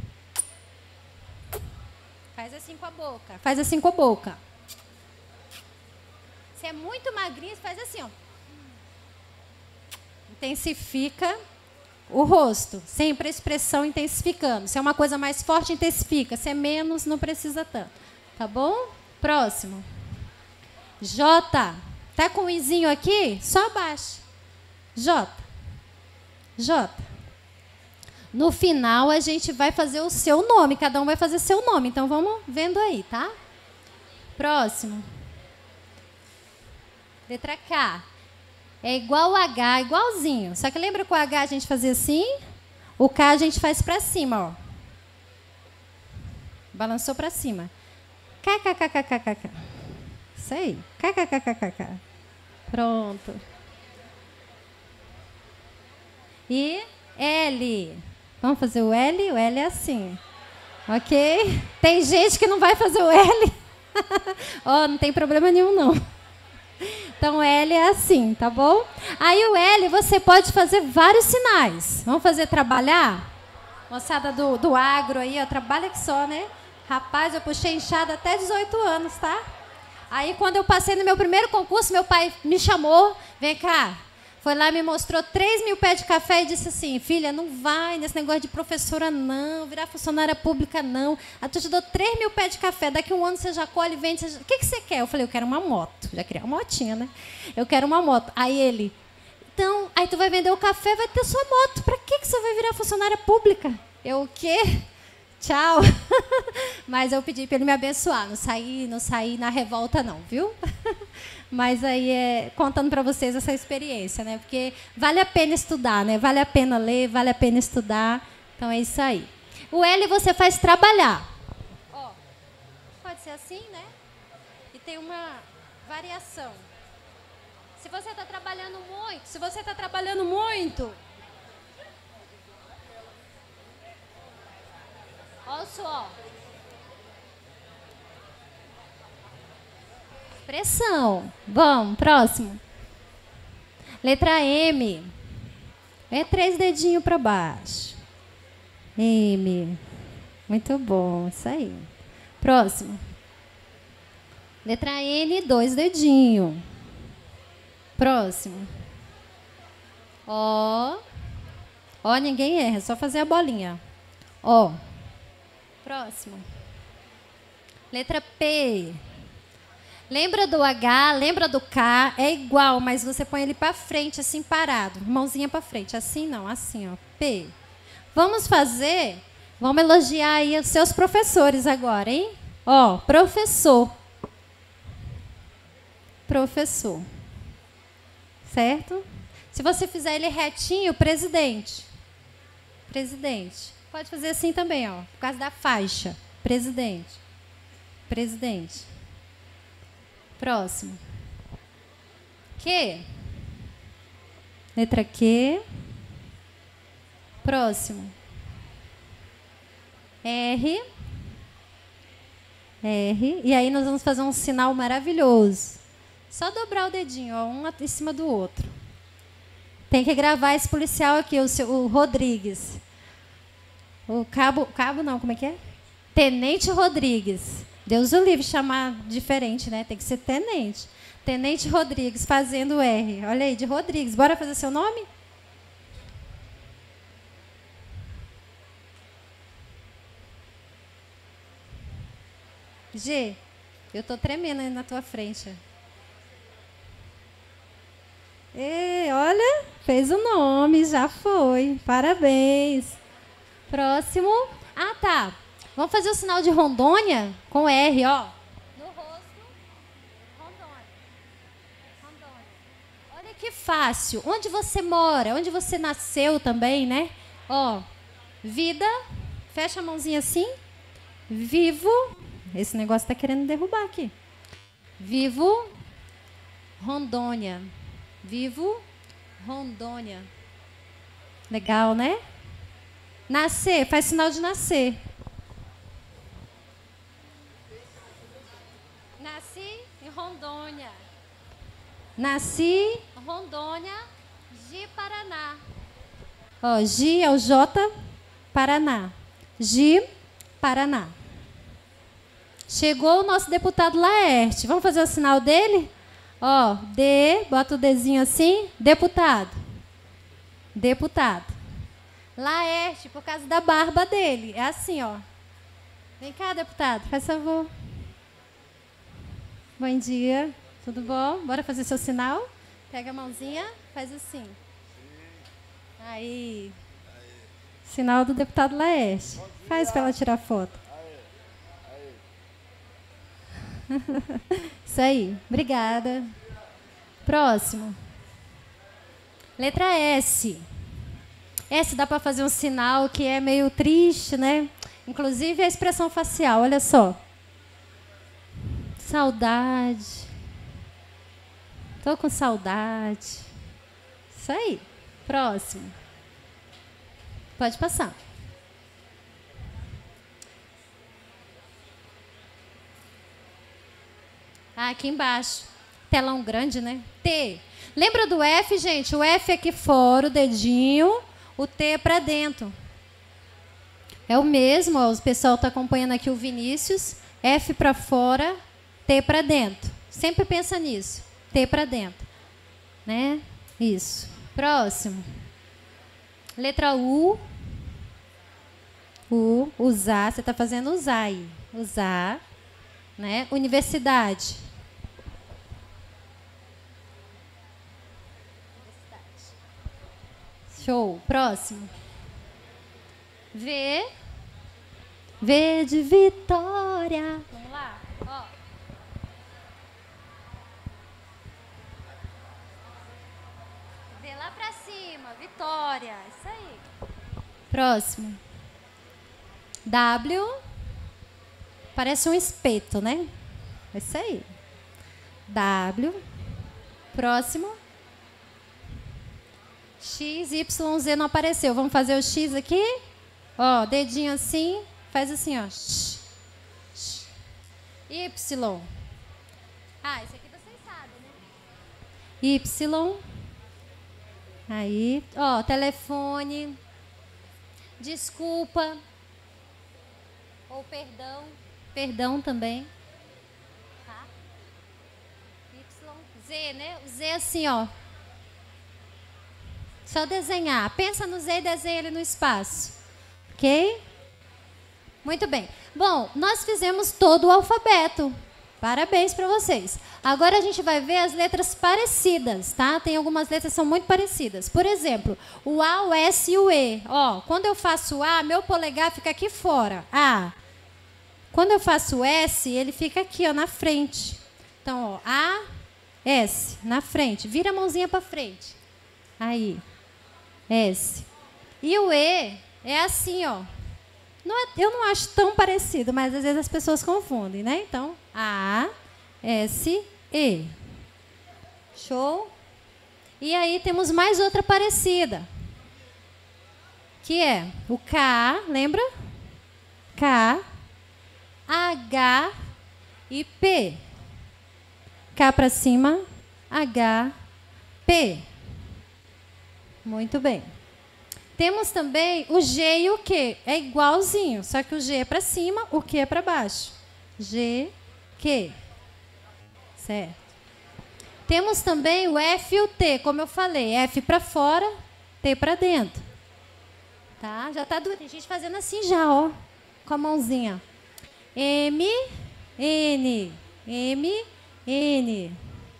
Faz assim com a boca. Faz assim com a boca. Se é muito magrinho, faz assim, ó. Intensifica o rosto. Sempre a expressão intensificando. Se é uma coisa mais forte, intensifica. Se é menos, não precisa tanto. Tá bom? Próximo. J. Tá com o izinho aqui? Só abaixa. J. J. No final, a gente vai fazer o seu nome. Cada um vai fazer seu nome. Então, vamos vendo aí, tá? Próximo. Letra K. É igual o H, igualzinho. Só que lembra que o H a gente fazia assim? O K a gente faz pra cima, ó. Balançou pra cima. K, K, K, K, K, K, K. Isso aí. K, K, K, K, K, K. Pronto. E L. Vamos fazer o L? O L é assim. Ok? Tem gente que não vai fazer o L. Ó, oh, não tem problema nenhum, não. Então, L é assim, tá bom? Aí, o L, você pode fazer vários sinais. Vamos fazer trabalhar? Moçada do, do agro aí, ó, trabalha que só, né? Rapaz, eu puxei enxada até dezoito anos, tá? Aí, quando eu passei no meu primeiro concurso, meu pai me chamou. Vem cá. Foi lá, me mostrou três mil pés de café e disse assim, filha, não vai nesse negócio de professora, não, virar funcionária pública, não. Eu te dou três mil pés de café, daqui a um ano você já colhe, vende. Você já... O que, que você quer? Eu falei, eu quero uma moto. Já queria uma motinha, né? Eu quero uma moto. Aí ele, então, aí tu vai vender o café, vai ter sua moto. Pra que, que você vai virar funcionária pública? Eu, o quê? Tchau. Mas eu pedi para ele me abençoar, não saí, não saí na revolta, não, viu? Mas aí é contando para vocês essa experiência, né? Porque vale a pena estudar, né? Vale a pena ler, vale a pena estudar. Então é isso aí. O L você faz trabalhar. Ó, pode ser assim, né? E tem uma variação. Se você está trabalhando muito, se você está trabalhando muito, olha o suor. Pressão. Vamos, próximo. Letra M. É três dedinhos para baixo. M. Muito bom, isso aí. Próximo. Letra N, dois dedinhos. Próximo. Ó. Ó, ninguém erra, é só fazer a bolinha. Ó. Próximo. Letra P. Lembra do H, lembra do K, é igual, mas você põe ele para frente, assim, parado. Mãozinha para frente, assim não, assim, ó. P. Vamos fazer, vamos elogiar aí os seus professores agora, hein? Ó, professor. Professor. Certo? Se você fizer ele retinho, presidente. Presidente. Pode fazer assim também, ó, por causa da faixa. Presidente. Presidente. Próximo. Q. Letra Q. Próximo. R. R. E aí nós vamos fazer um sinal maravilhoso. Só dobrar o dedinho, ó, um em cima do outro. Tem que gravar esse policial aqui, o, seu, o Rodrigues. O cabo, cabo não, como é que é? Tenente Rodrigues. Deus o livre chamar diferente, né? Tem que ser tenente. Tenente Rodrigues fazendo R. Olha aí, de Rodrigues. Bora fazer seu nome? G, eu tô tremendo aí na tua frente. E, olha, fez o nome, já foi. Parabéns. Próximo. Ah, tá. Vamos fazer o sinal de Rondônia com R, ó. No rosto. Rondônia. Rondônia. Olha que fácil. Onde você mora? Onde você nasceu também, né? Ó. Vida. Fecha a mãozinha assim. Vivo. Esse negócio tá querendo derrubar aqui. Vivo. Rondônia. Vivo. Rondônia. Legal, né? Nascer. Faz sinal de nascer. Nasci em Rondônia. Nasci em Rondônia, Gi, Paraná. Ó, Gi é o J, Paraná. Gi, Paraná. Chegou o nosso deputado Laerte. Vamos fazer o sinal dele? Ó, D, bota o Dzinho assim. Deputado. Deputado. Laerte, por causa da barba dele. É assim, ó. Vem cá, deputado, faz favor. Bom dia, tudo bom? Bora fazer seu sinal? Pega a mãozinha, faz assim. Aí. Sinal do deputado Laerte. Faz para ela tirar foto. Isso aí, obrigada. Próximo. Letra S. S dá para fazer um sinal que é meio triste, né? Inclusive a expressão facial, olha só. Saudade. Tô com saudade. Isso aí. Próximo. Pode passar. Ah, aqui embaixo. Telão grande, né? T. Lembra do F, gente? O F aqui fora, o dedinho. O T é para dentro. É o mesmo, ó, o pessoal está acompanhando aqui o Vinícius. F para fora, T para dentro. Sempre pensa nisso. T para dentro. Né? Isso. Próximo. Letra U. U. Usar. Você está fazendo usar aí. Usar. Né? Universidade. Show. Próximo. V. V de Vitória. Vamos lá. Ó. V lá pra cima. Vitória. Isso aí. Próximo. W. Parece um espeto, né? Isso aí. W. Próximo. X, Y, Z não apareceu. Vamos fazer o X aqui. Ó, dedinho assim. Faz assim, ó. X, X. Y. Ah, esse aqui vocês sabem, né? Y. Aí. Ó, telefone. Desculpa. Ou perdão. Perdão também. Tá? Y. Z, né? O Z assim, ó. Só desenhar. Pensa no Z e desenha ele no espaço. Ok? Muito bem. Bom, nós fizemos todo o alfabeto. Parabéns para vocês. Agora a gente vai ver as letras parecidas, tá? Tem algumas letras que são muito parecidas. Por exemplo, o A, o S e o E. Ó, quando eu faço A, meu polegar fica aqui fora. A. Quando eu faço S, ele fica aqui, ó, na frente. Então, ó, A, S, na frente. Vira a mãozinha para frente. Aí. S. E o E é assim, ó. Não é, eu não acho tão parecido, mas às vezes as pessoas confundem, né? Então, A, S, E. Show? E aí temos mais outra parecida. Que é o K, lembra? K, H e P. K para cima, H, P. Muito bem. Temos também o G e o Q. É igualzinho, só que o G é para cima, o Q é para baixo. G, Q. Certo. Temos também o F e o T, como eu falei. F para fora, T para dentro. Tá? Já está duro. Tem gente fazendo assim já, ó. Com a mãozinha. M, N, M, N.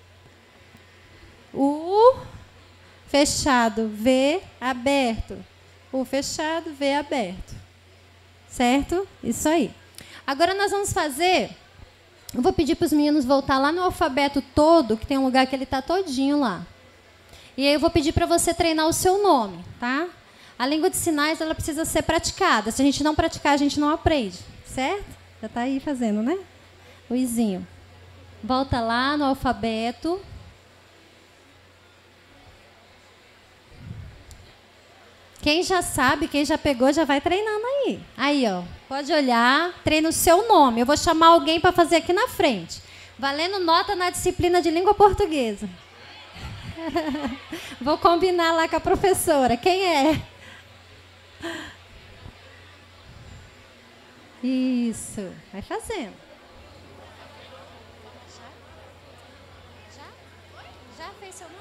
U, fechado, V, aberto. U fechado, V aberto. Certo? Isso aí. Agora nós vamos fazer... Eu vou pedir para os meninos voltar lá no alfabeto todo, que tem um lugar que ele está todinho lá. E aí eu vou pedir para você treinar o seu nome, tá? A língua de sinais, ela precisa ser praticada. Se a gente não praticar, a gente não aprende, certo? Já está aí fazendo, né? O izinho. Volta lá no alfabeto. Quem já sabe, quem já pegou, já vai treinando aí. Aí, ó. Pode olhar, treina o seu nome. Eu vou chamar alguém para fazer aqui na frente. Valendo nota na disciplina de língua portuguesa. Vou combinar lá com a professora. Quem é? Isso. Vai fazendo. Já? Já? Já fez seu nome?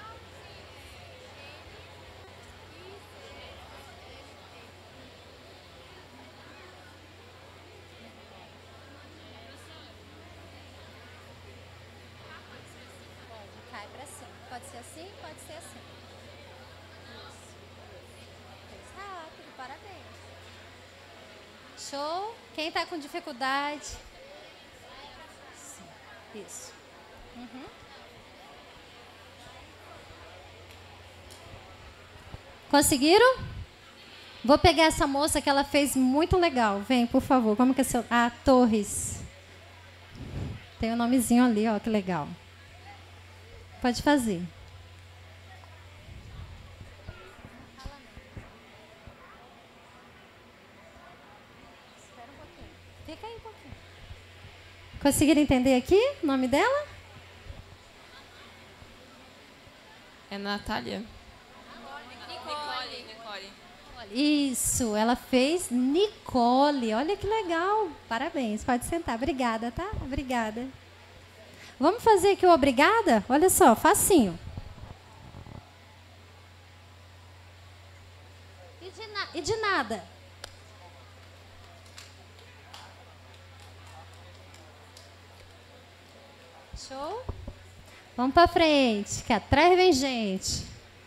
Pode ser assim, pode ser assim. Isso. Fez rápido, parabéns. Show. Quem está com dificuldade? Isso. Uhum. Conseguiram? Vou pegar essa moça que ela fez muito legal. Vem, por favor. Como que é seu... Ah, Torres. Tem o um nomezinho ali, ó, que legal. Pode fazer. Espera um pouquinho. Fica aí um pouquinho. Conseguiram entender aqui o nome dela? É Natália. Nicole. Nicole. Isso, ela fez Nicole. Olha que legal. Parabéns. Pode sentar. Obrigada, tá? Obrigada. Vamos fazer aqui o obrigada? Olha só, facinho. E de, na e de nada? Show? Vamos para frente, que atrás vem gente.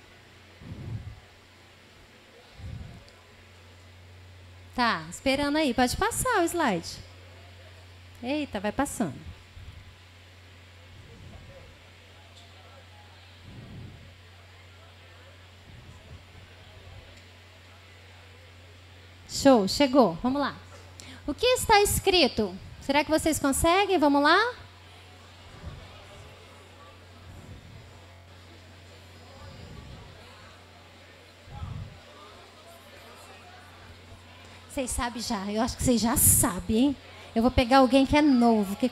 Tá, esperando aí. Pode passar o slide. Eita, vai passando. Show, chegou. Vamos lá. O que está escrito? Será que vocês conseguem? Vamos lá? Vocês sabem já. Eu acho que vocês já sabem, hein? Eu vou pegar alguém que é novo. Que...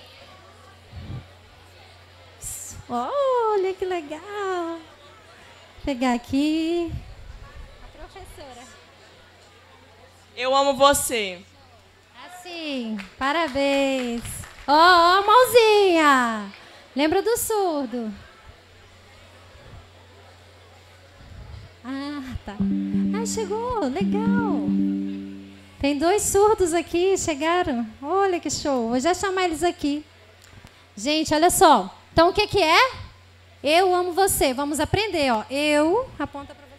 Olha que legal. Vou pegar aqui. A professora. Eu amo você. Assim, parabéns. Ó, oh, oh, mãozinha. Lembra do surdo? Ah, tá. Ah, chegou, legal. Tem dois surdos aqui, chegaram. Olha que show. Vou já chamar eles aqui. Gente, olha só. Então, o que que é? Eu amo você. Vamos aprender, ó. Eu, aponta para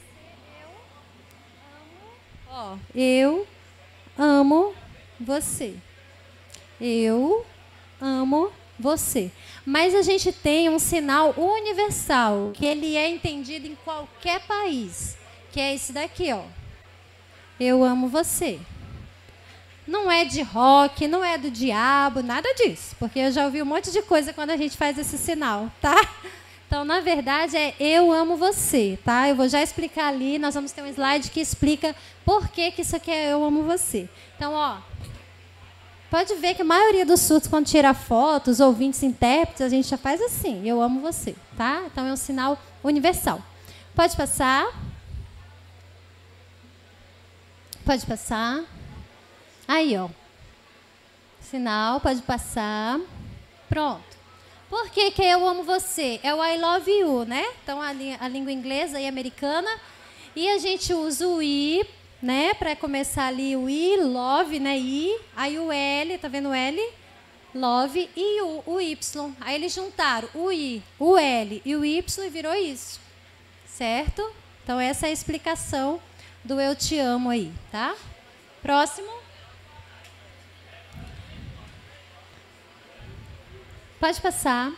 Ó, eu amo você. Eu amo você. Mas a gente tem um sinal universal, que ele é entendido em qualquer país, que é esse daqui, ó. Eu amo você. Não é de rock, não é do diabo, nada disso, porque eu já ouvi um monte de coisa quando a gente faz esse sinal, tá? Então, na verdade, é eu amo você, tá? Eu vou já explicar ali, nós vamos ter um slide que explica por que que isso aqui é eu amo você. Então, ó, pode ver que a maioria dos surdos, quando tira fotos, ouvintes, intérpretes, a gente já faz assim, eu amo você, tá? Então, é um sinal universal. Pode passar. Pode passar. Aí, ó. Sinal, pode passar. Pronto. Por que que eu amo você? É o I love you, né? Então, a, a língua inglesa e americana. E a gente usa o I, né? Para começar ali o I, love, né? I. Aí o L, tá vendo o L? Love e o, o Y. Aí eles juntaram o I, o L e o Y e virou isso. Certo? Então, essa é a explicação do eu te amo aí, tá? Próximo. Pode passar.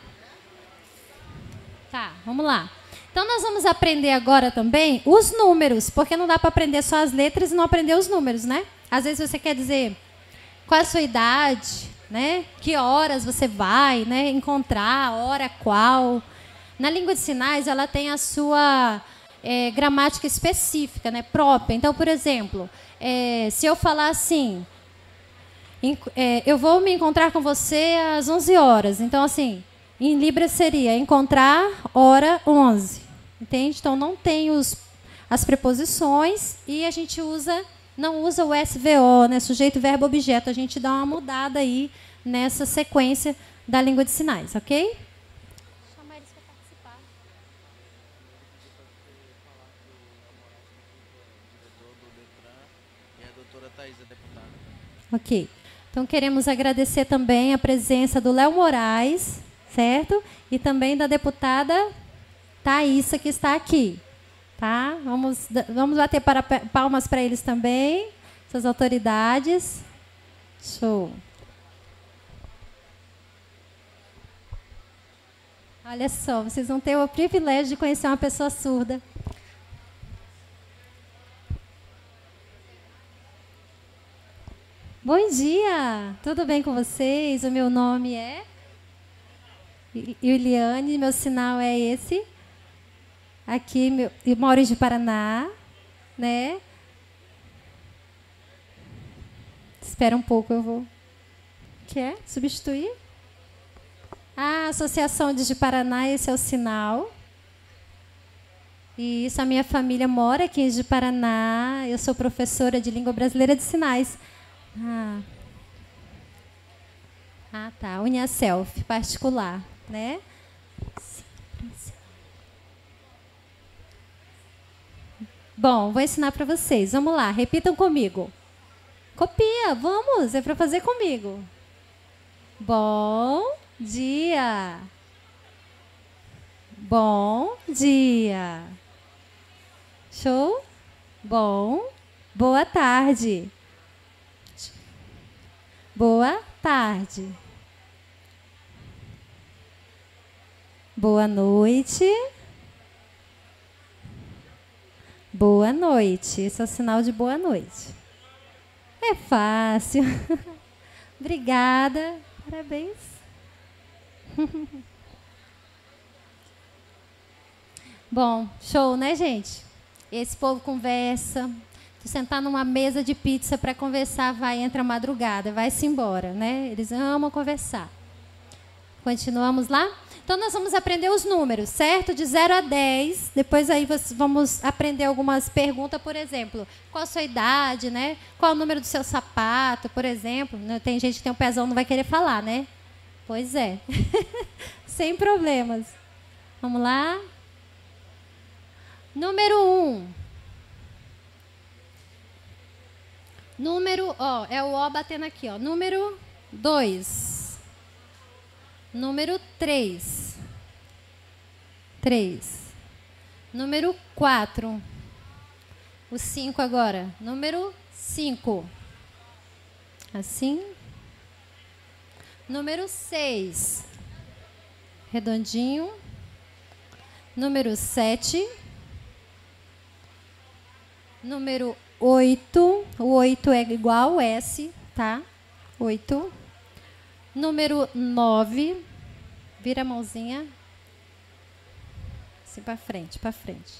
Tá, vamos lá. Então, nós vamos aprender agora também os números, porque não dá para aprender só as letras e não aprender os números, né? Às vezes você quer dizer qual é a sua idade, né? Que horas você vai, né? Encontrar, hora qual. Na língua de sinais, ela tem a sua é, gramática específica, né? Própria. Então, por exemplo, é, se eu falar assim, em, é, eu vou me encontrar com você às onze horas. Então, assim, em Libras seria encontrar hora onze. Entende? Então, não tem os, as preposições e a gente usa, não usa o S V O, né? Sujeito, verbo, objeto. A gente dá uma mudada aí nessa sequência da língua de sinais, ok? Chamar eles para participar. E a doutora Thaís, a deputada. Ok. Então, queremos agradecer também a presença do Léo Moraes, certo? E também da deputada Thaísa, que está aqui. Tá? Vamos, vamos bater para, palmas para eles também, essas autoridades. Show. Olha só, vocês vão ter o privilégio de conhecer uma pessoa surda. Bom dia, tudo bem com vocês? O meu nome é Juliane, meu sinal é esse. Aqui, meu, eu moro em Paraná, né? Espera um pouco, eu vou... Quer substituir? A Associação de Paraná, esse é o sinal. E isso, a minha família mora aqui em Paraná. Eu sou professora de língua brasileira de sinais. Ah, ah tá. Uniaself, particular, né? Bom, vou ensinar para vocês. Vamos lá, repitam comigo. Copia, vamos, é para fazer comigo. Bom dia. Bom dia. Show? Bom. Boa tarde. Boa tarde. Boa noite. Boa noite. Esse é o sinal de boa noite. É fácil. Obrigada. Parabéns. Bom, show, né, gente? Esse povo conversa. Se sentar numa mesa de pizza para conversar, vai, entra a madrugada, vai-se embora, né? Eles amam conversar. Continuamos lá? Então, nós vamos aprender os números, certo? De zero a dez. Depois aí vamos aprender algumas perguntas, por exemplo, qual a sua idade, né? Qual o número do seu sapato, por exemplo. Tem gente que tem um pezão, não vai querer falar, né? Pois é. Sem problemas. Vamos lá? Número um. Número, ó, é o O batendo aqui, ó. Número dois. Número três. Três. Número quatro. O cinco agora. Número cinco. Assim. Número seis. Redondinho. Número sete. Número oito. O oito é igual ao S, tá? Oito. Número nove. Vira a mãozinha. Assim para frente, para frente.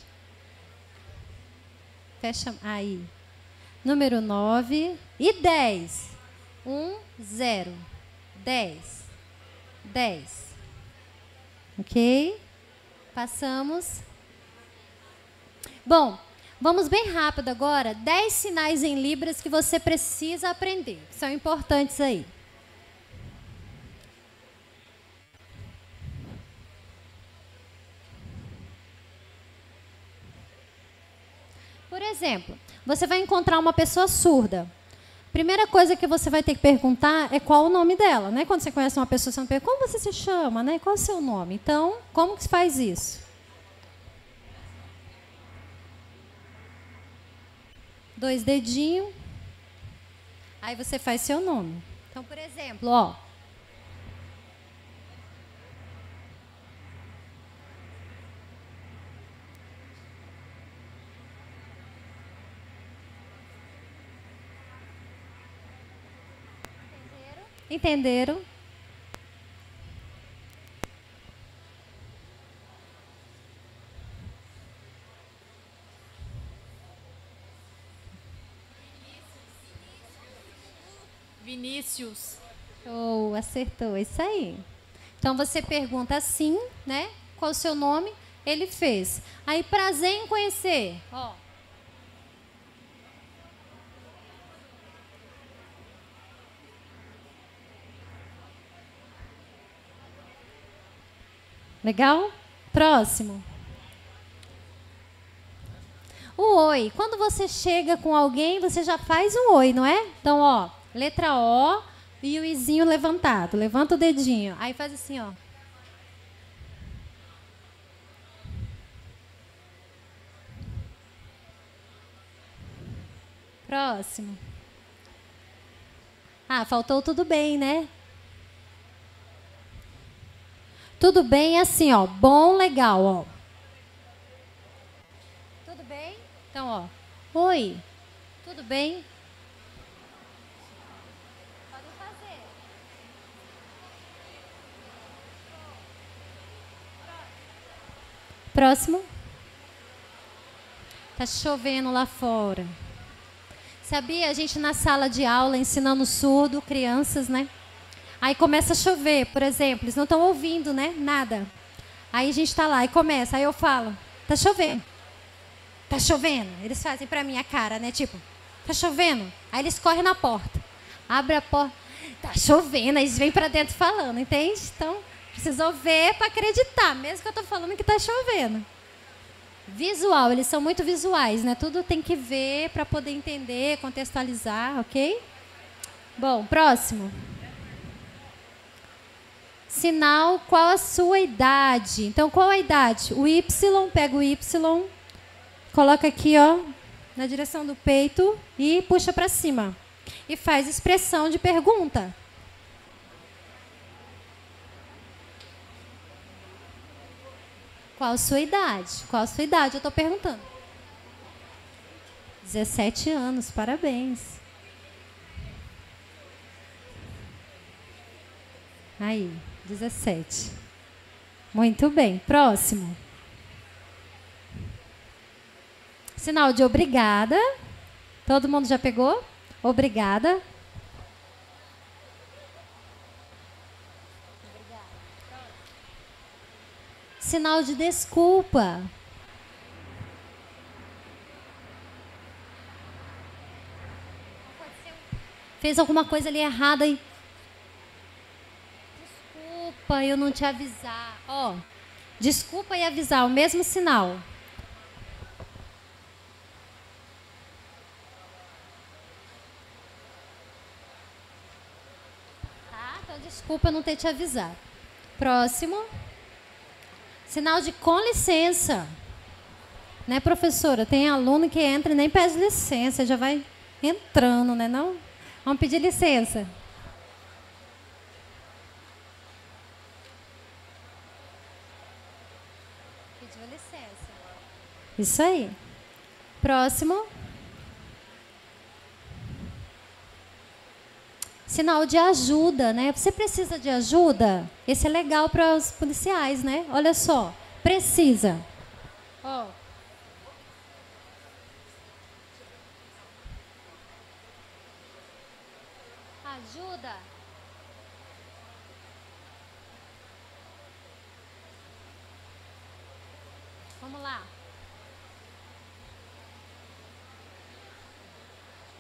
Fecha aí. Número nove. E dez. Um, zero. Dez. Dez. Ok? Passamos. Bom, Vamos bem rápido agora. dez sinais em Libras que você precisa aprender. São importantes aí. Por exemplo, você vai encontrar uma pessoa surda. Primeira coisa que você vai ter que perguntar é qual o nome dela, né? Quando você conhece uma pessoa, você não pergunta como você se chama, né? Qual é o seu nome? Então, como que se faz isso? Dois dedinhos. Aí você faz seu nome. Então, por exemplo, ó. Entenderam? Vinícius. Oh, acertou, isso aí. Então você pergunta assim, né? Qual o seu nome? Ele fez. Aí, prazer em conhecer. Ó. Legal? Próximo. O oi. Quando você chega com alguém, você já faz um oi, não é? Então, ó, letra O e o izinho levantado. Levanta o dedinho. Aí faz assim, ó. Próximo. Ah, faltou tudo bem, né? Tudo bem é assim, ó. Bom, legal, ó. Tudo bem? Então, ó. Oi. Tudo bem? Podem fazer. Próximo. Tá chovendo lá fora. Sabia? A gente na sala de aula ensinando surdo, crianças, né? Aí começa a chover, por exemplo, eles não estão ouvindo, né? Nada. Aí a gente está lá e começa, aí eu falo, tá chovendo. Tá chovendo. Eles fazem para mim a cara, né? Tipo, tá chovendo. Aí eles correm na porta. Abre a porta, tá chovendo. Aí eles vêm para dentro falando, entende? Então, precisou ver para acreditar, mesmo que eu tô falando que tá chovendo. Visual, eles são muito visuais, né? Tudo tem que ver para poder entender, contextualizar, ok? Bom, próximo. Sinal, qual a sua idade? Então, qual a idade? O Y, pega o Y, coloca aqui, ó, na direção do peito e puxa para cima. E faz expressão de pergunta. Qual a sua idade? Qual a sua idade? Eu estou perguntando. dezessete anos, parabéns. Aí, dezessete. Muito bem, próximo. Sinal de obrigada. Todo mundo já pegou? Obrigada. Sinal de desculpa. Fez alguma coisa ali errada e... Desculpa, eu não te avisar. Ó, desculpa e avisar, o mesmo sinal. Tá? Então, desculpa não ter te avisado. Próximo. Sinal de com licença. Né, professora? Tem aluno que entra e nem pede licença, já vai entrando, né, não? Vamos pedir licença. Pediu licença. Isso aí. Próximo. Sinal de ajuda, né? Você precisa de ajuda? Esse é legal para os policiais, né? Olha só, precisa. Ó. Ajuda. Vamos lá.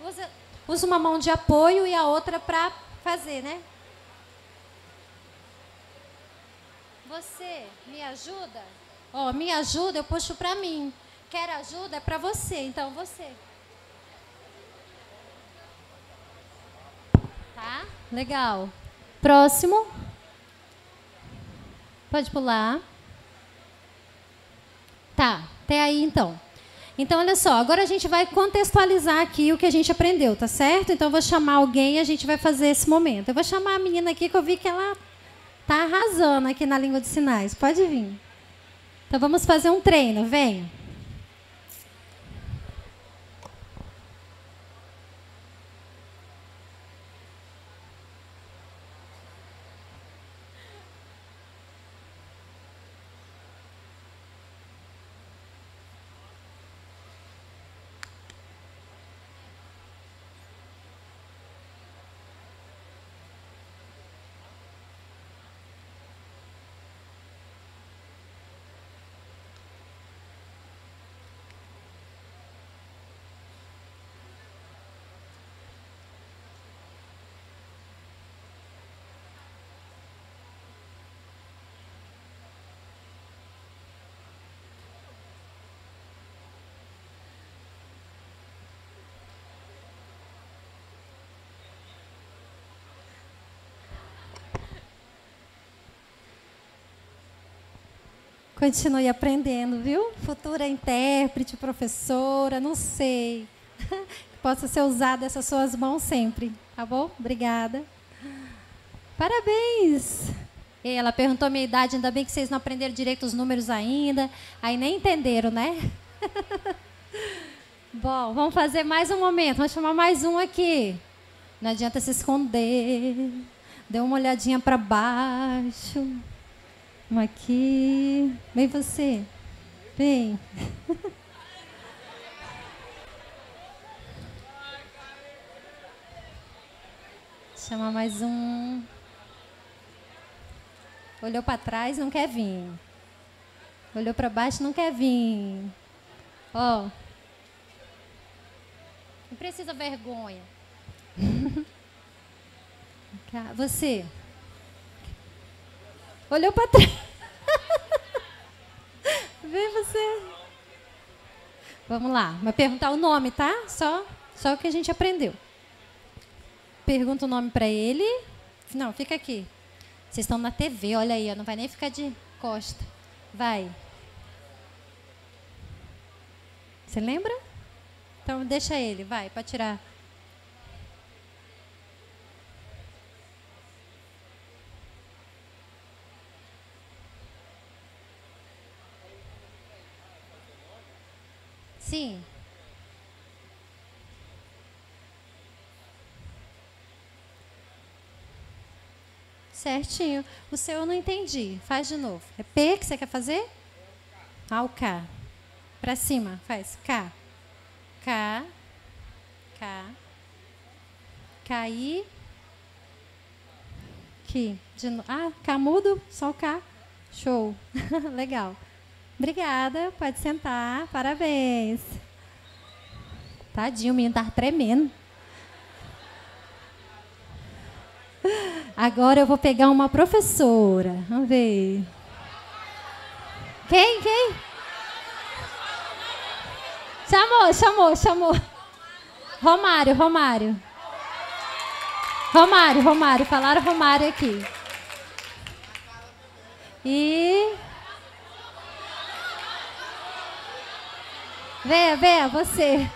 usa, usa uma mão de apoio e a outra para fazer, né? Você me ajuda? Ó, me ajuda, eu puxo para mim. Quer ajuda? É para você, então você. Tá? Legal. Próximo. Pode pular. Tá, até aí então. Então, olha só, agora a gente vai contextualizar aqui o que a gente aprendeu, tá certo? Então, eu vou chamar alguém e a gente vai fazer esse momento. Eu vou chamar a menina aqui que eu vi que ela tá arrasando aqui na língua de sinais. Pode vir. Então, vamos fazer um treino, vem. Continue aprendendo, viu? Futura intérprete, professora, não sei. Que possa ser usada essas suas mãos sempre, tá bom? Obrigada. Parabéns! E ela perguntou a minha idade, ainda bem que vocês não aprenderam direito os números ainda. Aí nem entenderam, né? Bom, vamos fazer mais um momento. Vamos chamar mais um aqui. Não adianta se esconder. Dê uma olhadinha para baixo. Um aqui. Vem você. Vem. Chama mais um. Olhou para trás, não quer vir. Olhou para baixo, não quer vir. Ó. Não precisa vergonha. Você. Olhou para trás. Vem você. Vamos lá. Vai perguntar o nome, tá? Só, só o que a gente aprendeu. Pergunta o nome para ele. Não, fica aqui. Vocês estão na T V, olha aí. Ó, não vai nem ficar de costa. Vai. Você lembra? Então deixa ele, vai, para tirar. Sim. Certinho. O seu eu não entendi. Faz de novo. É P que você quer fazer? Ah, o K. Para cima. Faz. K. K. K. K. I. Aqui. De no... Ah, K mudo? Só o K. Show. Legal. Obrigada, pode sentar, parabéns. Tadinho, o menino tá tremendo. Agora eu vou pegar uma professora, vamos ver. Quem, quem? Chamou, chamou, chamou. Romário, Romário. Romário, Romário, falaram Romário aqui. E... Venha, venha, você.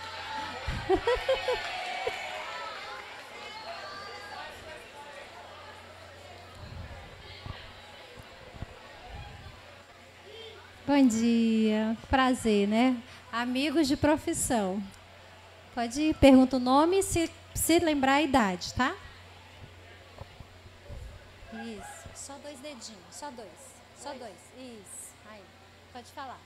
Bom dia, prazer, né? Amigos de profissão. Pode ir, pergunta o nome e se, se lembrar a idade, tá? Isso, só dois dedinhos, só dois, só dois, isso, aí, pode falar.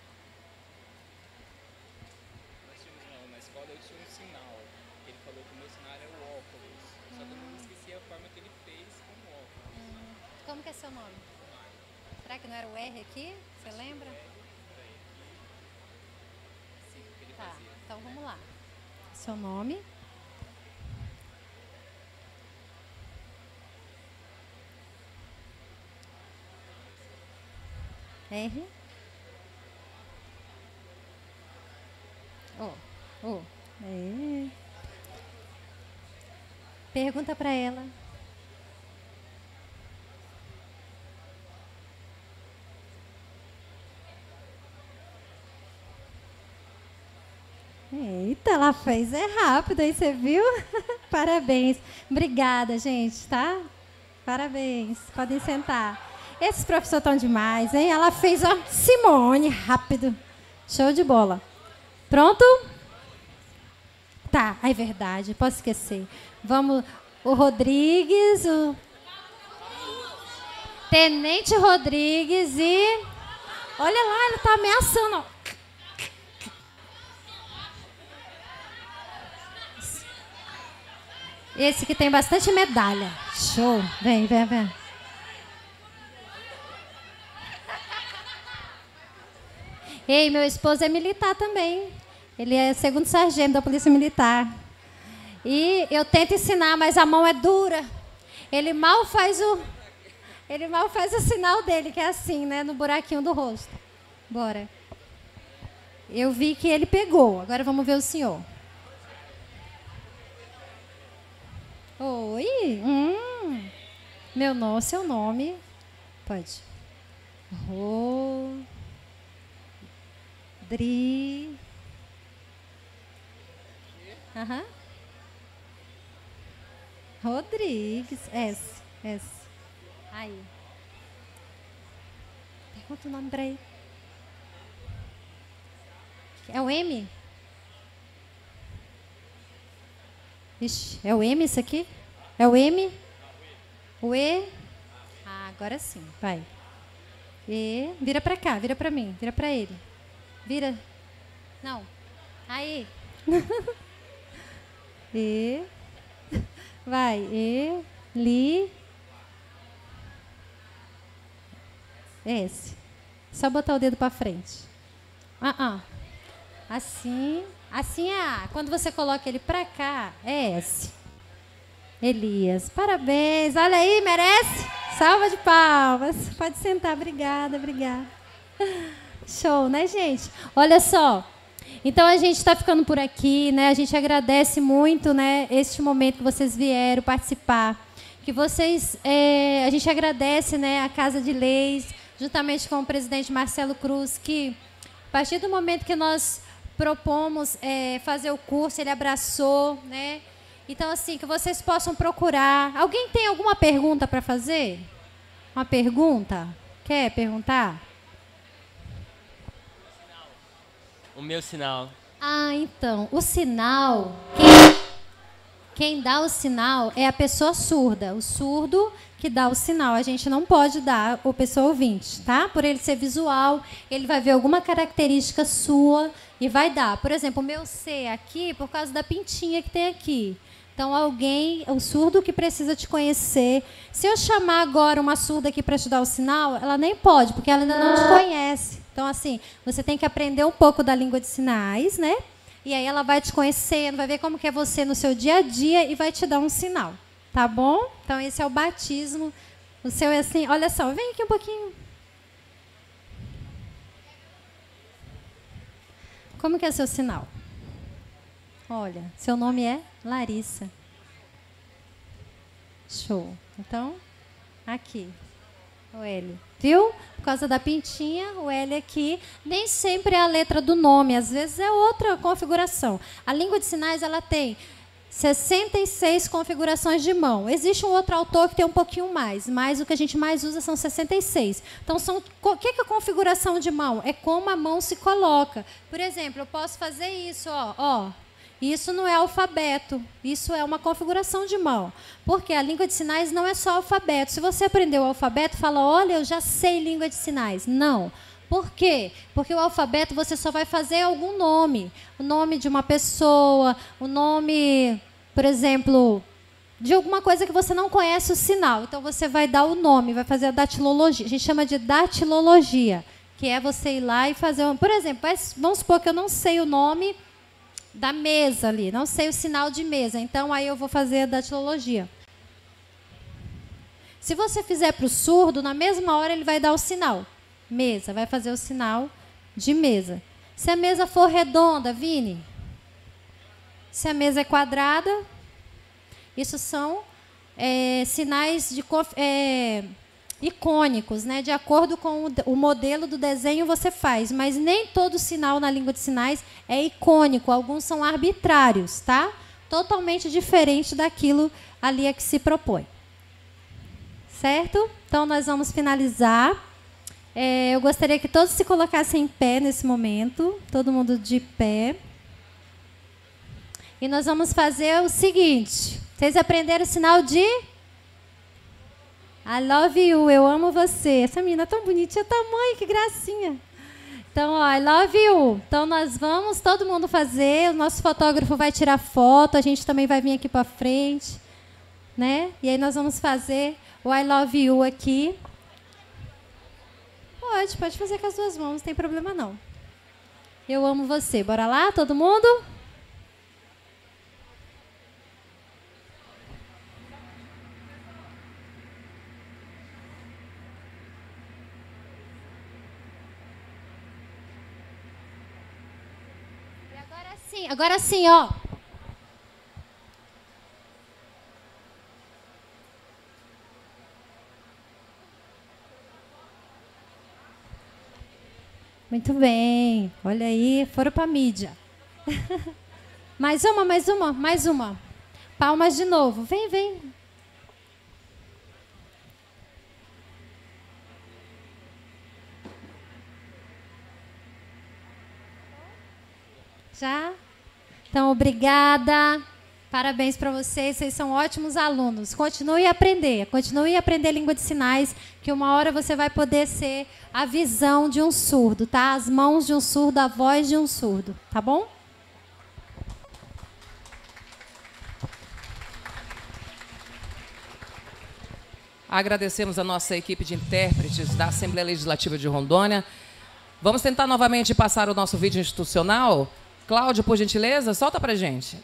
Na escola eu tinha um sinal, ele falou que o meu sinal era o óculos, hum. Só que eu não esqueci a forma que ele fez com o óculos. Hum. Como que é seu nome? Será que não era o R aqui? Você lembra? Sim, o que ele tá, fazia. então vamos lá. Seu nome? R. Oh, oh. É. Pergunta para ela. Eita, ela fez é rápido, aí você viu? Parabéns. Obrigada, gente, tá? Parabéns. Podem sentar. Esses professores estão demais, hein? Ela fez, ó, Simone, rápido. Show de bola. Pronto? Tá, é verdade, posso esquecer. Vamos, o Rodrigues, o Tenente Rodrigues e... Olha lá, ele tá ameaçando, ó. Esse que tem bastante medalha. Show. Vem, vem, vem. Ei, meu esposo é militar também. Ele é segundo sargento da Polícia Militar. E eu tento ensinar, mas a mão é dura. Ele mal faz o... Ele mal faz o sinal dele, que é assim, né? No buraquinho do rosto. Bora. Eu vi que ele pegou. Agora vamos ver o senhor. Oi. Hum. Meu nome, seu nome. Pode. Rodri... Aham. Rodrigues. S. S. Aí. Pergunta o nome pra ele. É o M? Ixi, é o M isso aqui? É o M? O E? Ah, agora sim. Vai. E. Vira pra cá, vira pra mim, vira pra ele. Vira. Não. Aí. E. Vai. E. Li. S. Só botar o dedo para frente. Ah, ah. Assim. Assim é A. Quando você coloca ele para cá, é S. Elias. Parabéns. Olha aí, merece? Salva de palmas. Pode sentar. Obrigada, obrigada. Show, né, gente? Olha só. Então, a gente está ficando por aqui, né? A gente agradece muito, né, este momento que vocês vieram participar. Que vocês, é, a gente agradece, né, a Casa de Leis, juntamente com o presidente Marcelo Cruz, que, a partir do momento que nós propomos é, fazer o curso, ele abraçou, né? Então, assim, que vocês possam procurar. Alguém tem alguma pergunta para fazer? Uma pergunta? Quer perguntar? O meu sinal. Ah, então, o sinal, quem, quem dá o sinal é a pessoa surda, o surdo que dá o sinal. A gente não pode dar o pessoa ouvinte, tá? Por ele ser visual, ele vai ver alguma característica sua e vai dar. Por exemplo, o meu C aqui, por causa da pintinha que tem aqui. Então, alguém, o surdo que precisa te conhecer. Se eu chamar agora uma surda aqui para te dar o sinal, ela nem pode, porque ela ainda não te conhece. Então, assim, você tem que aprender um pouco da língua de sinais, né? E aí ela vai te conhecendo, vai ver como que é você no seu dia a dia e vai te dar um sinal, tá bom? Então, esse é o batismo. O seu é assim, olha só, vem aqui um pouquinho. Como que é seu sinal? Olha, seu nome é Larissa. Show. Então, aqui, o L. Viu? Por causa da pintinha, o L aqui, nem sempre é a letra do nome, às vezes é outra configuração. A língua de sinais, ela tem sessenta e seis configurações de mão. Existe um outro autor que tem um pouquinho mais, mas o que a gente mais usa são sessenta e seis. Então, são, o que é a configuração de mão? É como a mão se coloca. Por exemplo, eu posso fazer isso, ó, ó. Isso não é alfabeto, isso é uma configuração de mão. Porque a língua de sinais não é só alfabeto. Se você aprendeu o alfabeto, fala, olha, eu já sei língua de sinais. Não. Por quê? Porque o alfabeto você só vai fazer algum nome. O nome de uma pessoa, o nome, por exemplo, de alguma coisa que você não conhece o sinal. Então, você vai dar o nome, vai fazer a datilologia. A gente chama de datilologia, que é você ir lá e fazer... Um... Por exemplo, vamos supor que eu não sei o nome da mesa ali, não sei o sinal de mesa, então aí eu vou fazer a datilologia. Se você fizer para o surdo, na mesma hora ele vai dar o sinal, Mesa. Vai fazer o sinal de mesa. Se a mesa for redonda, Vini. Se a mesa é quadrada, isso são é, sinais de, é, icônicos, né? De acordo com o, o modelo do desenho você faz, mas nem todo sinal na língua de sinais é icônico, alguns são arbitrários, tá? Totalmente diferente daquilo ali a que se propõe. Certo? Então, nós vamos finalizar. É, eu gostaria que todos se colocassem em pé nesse momento, todo mundo de pé. E nós vamos fazer o seguinte. Vocês aprenderam o sinal de I love you, eu amo você. Essa menina é tão bonitinha, tamanho, que gracinha. Então, ó, I love you. Então, nós vamos, todo mundo fazer. O nosso fotógrafo vai tirar foto, a gente também vai vir aqui para frente, né? E aí nós vamos fazer o I love you aqui. Pode, pode fazer com as duas mãos, não tem problema não. Eu amo você. Bora lá, todo mundo? Sim, agora sim, ó. Muito bem. Olha aí, foram para a mídia. Mais uma, mais uma, mais uma. Palmas de novo. Vem, vem. Já? Então, obrigada. Parabéns para vocês. Vocês são ótimos alunos. Continue a aprender. Continue a aprender língua de sinais, que uma hora você vai poder ser a visão de um surdo, tá? As mãos de um surdo, a voz de um surdo, tá bom? Agradecemos a nossa equipe de intérpretes da Assembleia Legislativa de Rondônia. Vamos tentar novamente passar o nosso vídeo institucional. Cláudio, por gentileza, solta pra gente.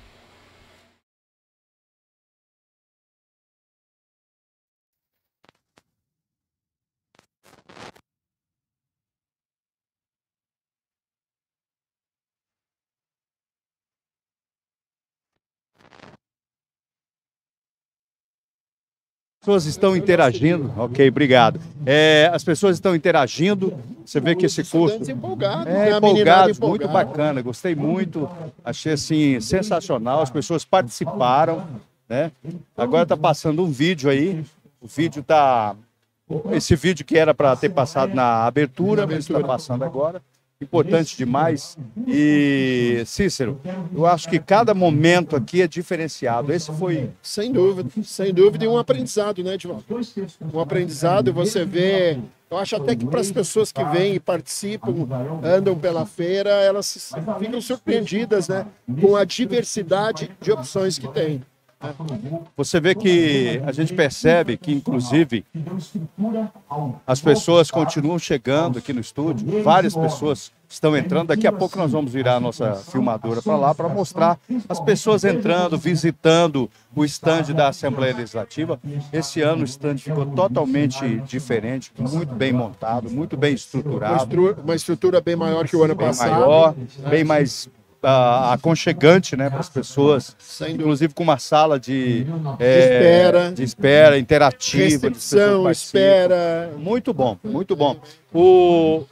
As pessoas estão interagindo, ok, obrigado. É, as pessoas estão interagindo, você vê que esse curso empolgados, é né? empolgados, empolgada. muito bacana, gostei muito, achei assim sensacional, as pessoas participaram, né? Agora está passando um vídeo aí, o vídeo está, esse vídeo que era para ter passado na abertura, mas está passando agora. Importante demais. E, Cícero, eu acho que cada momento aqui é diferenciado. Esse foi... Sem dúvida, sem dúvida, e um aprendizado, né, Edvaldo? Um aprendizado, você vê... Eu acho até que para as pessoas que vêm e participam, andam pela feira, elas ficam surpreendidas, né, com a diversidade de opções que tem. Você vê que a gente percebe que, inclusive, as pessoas continuam chegando aqui no estúdio, várias pessoas estão entrando. Daqui a pouco nós vamos virar a nossa filmadora para lá para mostrar as pessoas entrando, visitando o estande da Assembleia Legislativa. Esse ano o estande ficou totalmente diferente, muito bem montado, muito bem estruturado. Uma estrutura, uma estrutura bem maior que o ano bem passado. Maior, bem mais... Uh, aconchegante, né, para as pessoas, inclusive com uma sala de, é, espera, de espera interativa, recepção, espera. Muito bom, muito bom. O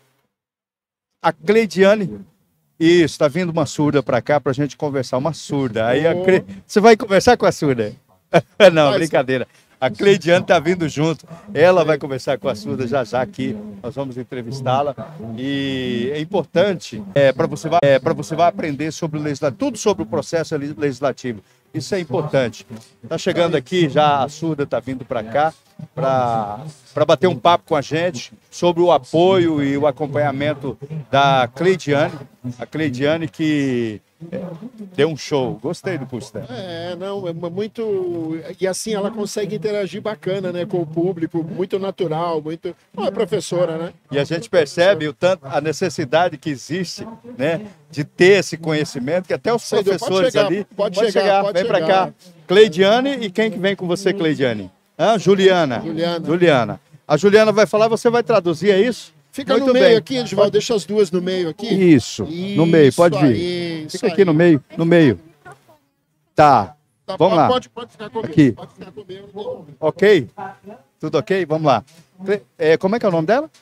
a Cleidiane, isso, está vindo uma surda para cá para a gente conversar, uma surda. Aí a Cle... você vai conversar com a surda? Não, Mas... brincadeira. A Cleidiane está vindo junto, ela vai conversar com a surda já já aqui, nós vamos entrevistá-la. E é importante, é, para você, é, para você vai aprender sobre o legislativo, tudo sobre o processo legislativo. Isso é importante. Está chegando aqui, já a surda está vindo para cá, para bater um papo com a gente sobre o apoio e o acompanhamento da Cleidiane. A Cleidiane que... É, deu um show, gostei do curso dela. É, não, é muito... E assim, ela consegue interagir bacana, né, com o público, muito natural, muito... Não, é professora, né? E a gente percebe o tanto, a necessidade que existe, né, de ter esse conhecimento, que até os Sei, professores pode chegar, ali... Pode, pode chegar, chegar, pode vem chegar. para cá. Cleidiane, e quem que vem com você, Cleidiane? Ah, Juliana. Juliana. Juliana. A Juliana vai falar, você vai traduzir, é isso? Fica Muito no meio bem. aqui, Edivaldo, deixa as duas no meio aqui. Isso, no meio, pode vir. Aí, Fica aqui no meio, no meio. Tá, Tá, vamos lá. Pode, pode ficar comigo. Aqui. Pode ficar comigo. Ok? Tudo ok? Vamos lá. É, como é que é o nome dela?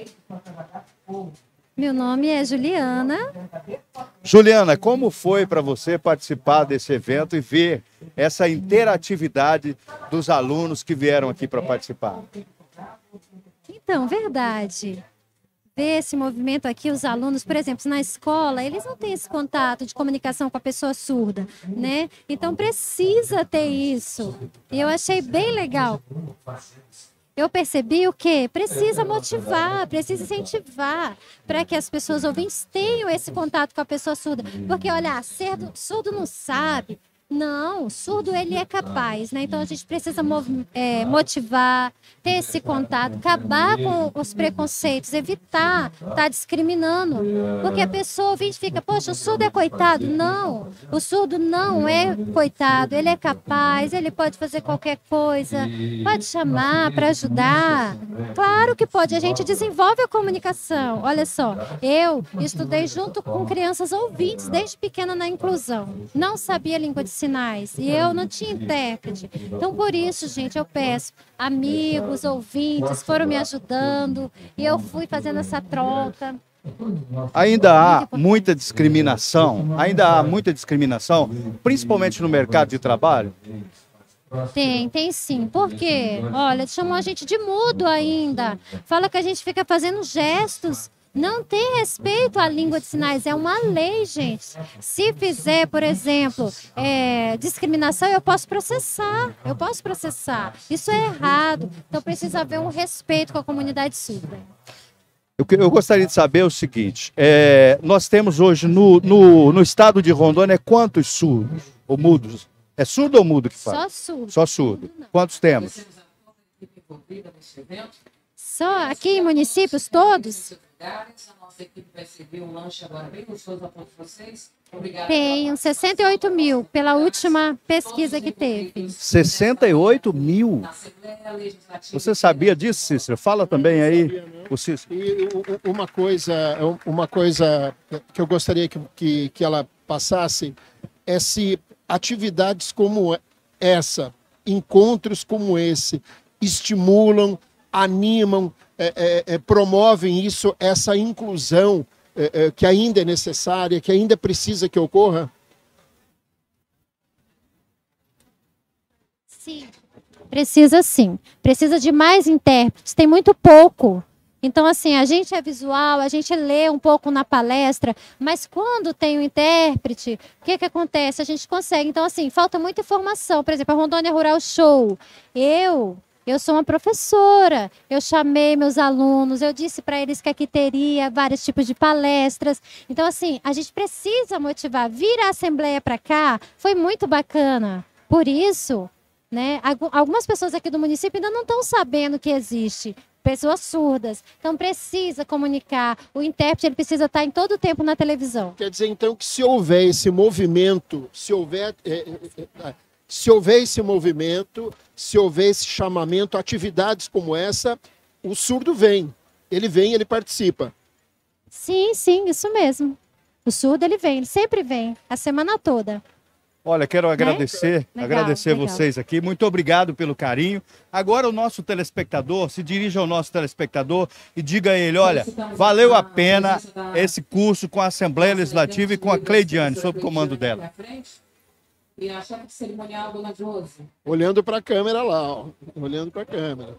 Meu nome é Juliana. Juliana, como foi para você participar desse evento e ver essa interatividade dos alunos que vieram aqui para participar? Então, verdade. Ver esse movimento aqui, os alunos, por exemplo, na escola, eles não têm esse contato de comunicação com a pessoa surda, né? Então, precisa ter isso. E eu achei bem legal. Eu percebi o quê? Precisa motivar, precisa incentivar para que as pessoas ouvintes tenham esse contato com a pessoa surda. Porque, olha, surdo, surdo não sabe. Não, o surdo ele é capaz, né? Então a gente precisa é, motivar, ter esse contato, acabar com os preconceitos, evitar estar tá discriminando. Porque a pessoa ouvinte fica, poxa, o surdo é coitado. Não, o surdo não é coitado, ele é capaz, ele pode fazer qualquer coisa, pode chamar para ajudar. Claro que pode, a gente desenvolve a comunicação. Olha só, eu estudei junto com crianças ouvintes desde pequena na inclusão. Não sabia língua de sinais e eu não tinha intérprete. Então, por isso, gente, eu peço, amigos, ouvintes, foram me ajudando e eu fui fazendo essa troca. Ainda há muita discriminação, ainda há muita discriminação, principalmente no mercado de trabalho? Tem, tem sim. Por quê? Olha, chamou a gente de mudo ainda. Fala que a gente fica fazendo gestos. Não tem respeito à língua de sinais, é uma lei, gente. Se fizer, por exemplo, é, discriminação, eu posso processar, eu posso processar. Isso é errado, então precisa haver um respeito com a comunidade surda. Eu, eu gostaria de saber o seguinte, é, nós temos hoje no, no, no estado de Rondônia quantos surdos ou mudos? É surdo ou mudo que fala? Só surdo. Só surdo. Quantos temos? Só aqui em municípios todos? A nossa equipe vai servir um lanche agora bem gostoso a todos vocês. Obrigada. Tem uns sessenta e oito mil, pela última pesquisa que teve. sessenta e oito mil? Você sabia disso, Cícero? Fala também aí. O Cícero. E uma coisa, uma coisa que eu gostaria que, que, que ela passasse é se atividades como essa, encontros como esse, estimulam, animam, É, é, é, promovem isso, essa inclusão é, é, que ainda é necessária, que ainda precisa que ocorra? Sim, precisa sim. Precisa de mais intérpretes, tem muito pouco. Então, assim, a gente é visual, a gente lê um pouco na palestra, mas quando tem o intérprete, o que que acontece? A gente consegue. Então, assim, falta muita informação. Por exemplo, a Rondônia Rural Show. Eu... Eu sou uma professora, eu chamei meus alunos, eu disse para eles que aqui teria vários tipos de palestras. Então, assim, a gente precisa motivar. Vir a Assembleia para cá foi muito bacana. Por isso, né, algumas pessoas aqui do município ainda não estão sabendo que existe. Pessoas surdas. Então, precisa comunicar. O intérprete ele precisa estar em todo o tempo na televisão. Quer dizer, então, que se houver esse movimento, se houver... É, é, é, Se houver esse movimento, se houver esse chamamento, atividades como essa, o surdo vem. Ele vem, ele participa. Sim, sim, isso mesmo. O surdo, ele vem, ele sempre vem, a semana toda. Olha, quero agradecer, legal, agradecer legal. vocês aqui. Muito obrigado pelo carinho. Agora o nosso telespectador, se dirija ao nosso telespectador e diga a ele, olha, valeu a pena esse curso com a Assembleia Legislativa e com a Cleidiane, sob o comando dela. E a chefe cerimonial, dona Josi. Olhando para a câmera lá, ó. Olhando para a câmera.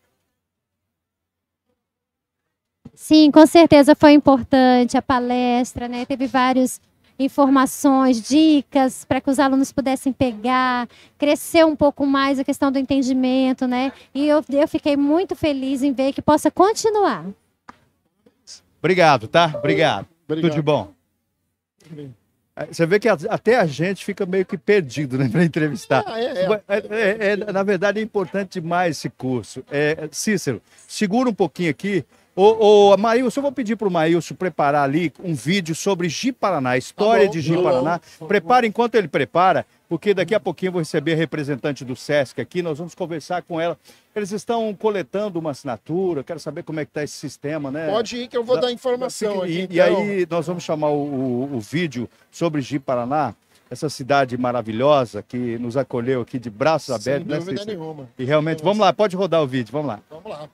Sim, com certeza foi importante a palestra, né? Teve várias informações, dicas para que os alunos pudessem pegar, crescer um pouco mais a questão do entendimento, né? E eu, eu fiquei muito feliz em ver que possa continuar. Obrigado, tá? Obrigado. Obrigado. Tudo de bom. Você vê que até a gente fica meio que perdido, né, para entrevistar. Ah, é, é. É, é, é, na verdade, é importante demais esse curso. É, Cícero, segura um pouquinho aqui. Ô, ô, Maílson, eu vou pedir para o Maílson preparar ali um vídeo sobre Ji-Paraná, a história Tá bom, de tá Ji-Paraná. bom. Prepara, enquanto ele prepara, porque daqui a pouquinho eu vou receber a representante do SESC aqui, nós vamos conversar com ela. Eles estão coletando uma assinatura, quero saber como é que está esse sistema, né? Pode ir que eu vou da, dar informação e, aqui. E então. aí nós vamos chamar o, o, o vídeo sobre Ji-Paraná, essa cidade maravilhosa que nos acolheu aqui de braços abertos. Sem dúvida né, nenhuma. E realmente, vamos lá, pode rodar o vídeo, vamos lá. Vamos lá.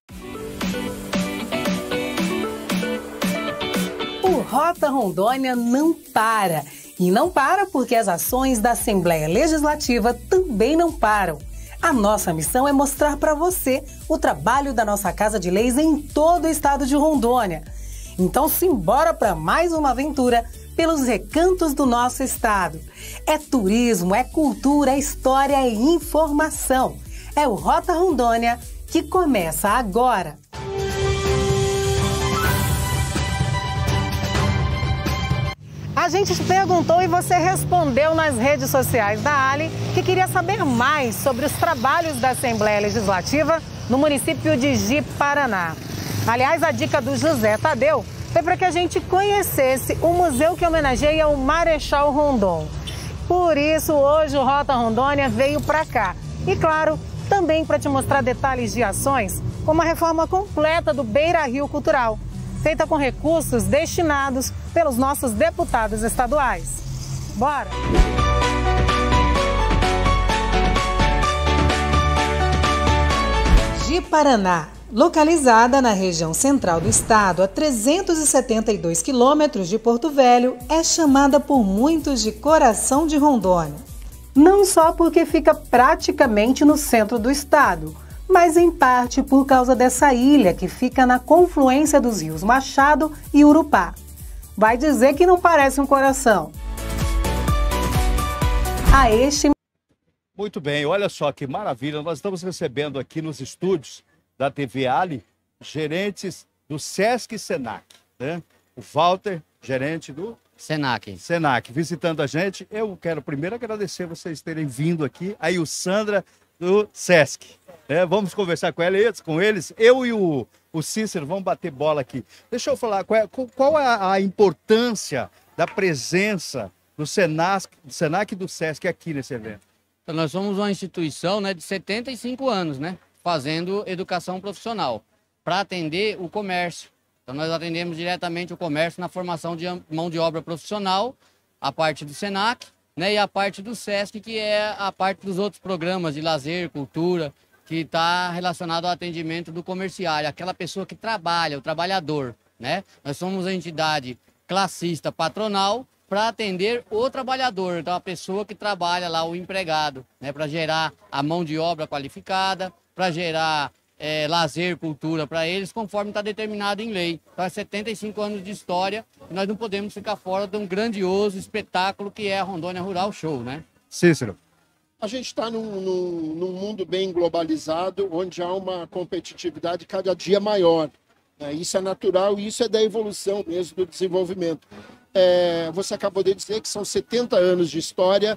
O Rota Rondônia não para. E não para porque as ações da Assembleia Legislativa também não param. A nossa missão é mostrar para você o trabalho da nossa Casa de Leis em todo o estado de Rondônia. Então, simbora para mais uma aventura pelos recantos do nosso estado. É turismo, é cultura, é história e informação. É o Rota Rondônia que começa agora. A gente te perguntou e você respondeu nas redes sociais da Ali que queria saber mais sobre os trabalhos da Assembleia Legislativa no município de Ji-Paraná. Aliás, a dica do José Tadeu foi para que a gente conhecesse o museu que homenageia o Marechal Rondon. Por isso, hoje o Rota Rondônia veio para cá. E, claro, também para te mostrar detalhes de ações, como a reforma completa do Beira Rio Cultural, feita com recursos destinados pelos nossos deputados estaduais. Bora! Ji-Paraná, localizada na região central do estado, a trezentos e setenta e dois quilômetros de Porto Velho, é chamada por muitos de Coração de Rondônia. Não só porque fica praticamente no centro do estado, mas em parte por causa dessa ilha que fica na confluência dos rios Machado e Urupá. Vai dizer que não parece um coração. A este... Muito bem, olha só que maravilha, nós estamos recebendo aqui nos estúdios da T V Ali gerentes do Sesc e Senac, né? O Walter, gerente do Senac. Senac, visitando a gente. Eu quero primeiro agradecer vocês terem vindo aqui, aí o Sandra do Sesc. É, vamos conversar com eles, com eles. Eu e o, o Cícero vamos bater bola aqui. Deixa eu falar, qual é, qual é a importância da presença do Senac, do Senac e do Sesc aqui nesse evento? Então, nós somos uma instituição, né, de setenta e cinco anos, né, fazendo educação profissional para atender o comércio. Então, nós atendemos diretamente o comércio na formação de mão de obra profissional, a parte do Senac, né, e a parte do Sesc, que é a parte dos outros programas de lazer, cultura, que está relacionado ao atendimento do comerciário, aquela pessoa que trabalha, o trabalhador, né? Nós somos a entidade classista patronal para atender o trabalhador, então a pessoa que trabalha lá, o empregado, né? Para gerar a mão de obra qualificada, para gerar é, lazer, cultura para eles, conforme está determinado em lei. Então, é setenta e cinco anos de história e nós não podemos ficar fora de um grandioso espetáculo que é a Rondônia Rural Show, né? Cícero. A gente está num, num, num mundo bem globalizado, onde há uma competitividade cada dia maior. Né? Isso é natural e isso é da evolução mesmo, do desenvolvimento. É, você acabou de dizer que são setenta anos de história.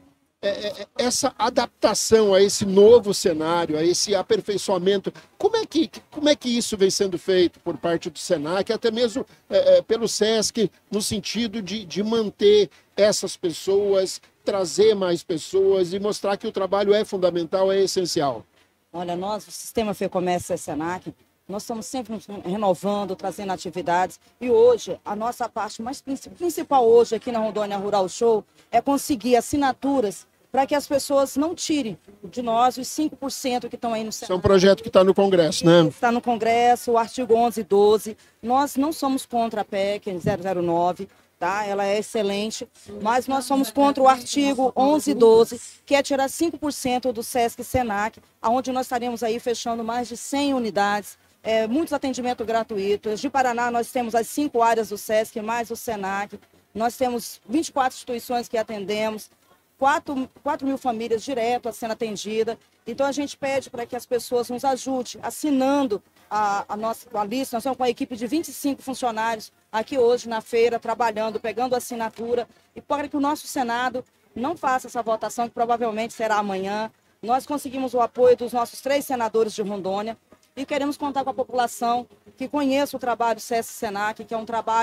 É, é, essa adaptação a esse novo cenário, a esse aperfeiçoamento, como é que, como é que isso vem sendo feito por parte do Senac, até mesmo é, é, pelo Sesc, no sentido de, de manter essas pessoas, trazer mais pessoas e mostrar que o trabalho é fundamental, é essencial? Olha, nós, o Sistema FEComércio e Senac, nós estamos sempre nos renovando, trazendo atividades. E hoje, a nossa parte mais principal hoje aqui na Rondônia Rural Show é conseguir assinaturas para que as pessoas não tirem de nós os cinco por cento que estão aí no Senac. Isso é um projeto que está no Congresso, né? Está no Congresso, o artigo onze e doze. Nós não somos contra a P E C zero zero nove, tá? Ela é excelente, mas nós somos contra o artigo onze e doze, que é tirar cinco por cento do Sesc e Senac, onde nós estaremos aí fechando mais de cem unidades, é, muitos atendimentos gratuitos. De Paraná, nós temos as cinco áreas do Sesc, mais o Senac. Nós temos vinte e quatro instituições que atendemos, quatro mil famílias direto a sendo atendida. Então, a gente pede para que as pessoas nos ajudem assinando a, a nossa a lista. Nós estamos com uma equipe de vinte e cinco funcionários aqui hoje na feira, trabalhando, pegando assinatura. E para que o nosso Senado não faça essa votação, que provavelmente será amanhã, nós conseguimos o apoio dos nossos três senadores de Rondônia e queremos contar com a população que conheça o trabalho Sesc e Senac, que é um trabalho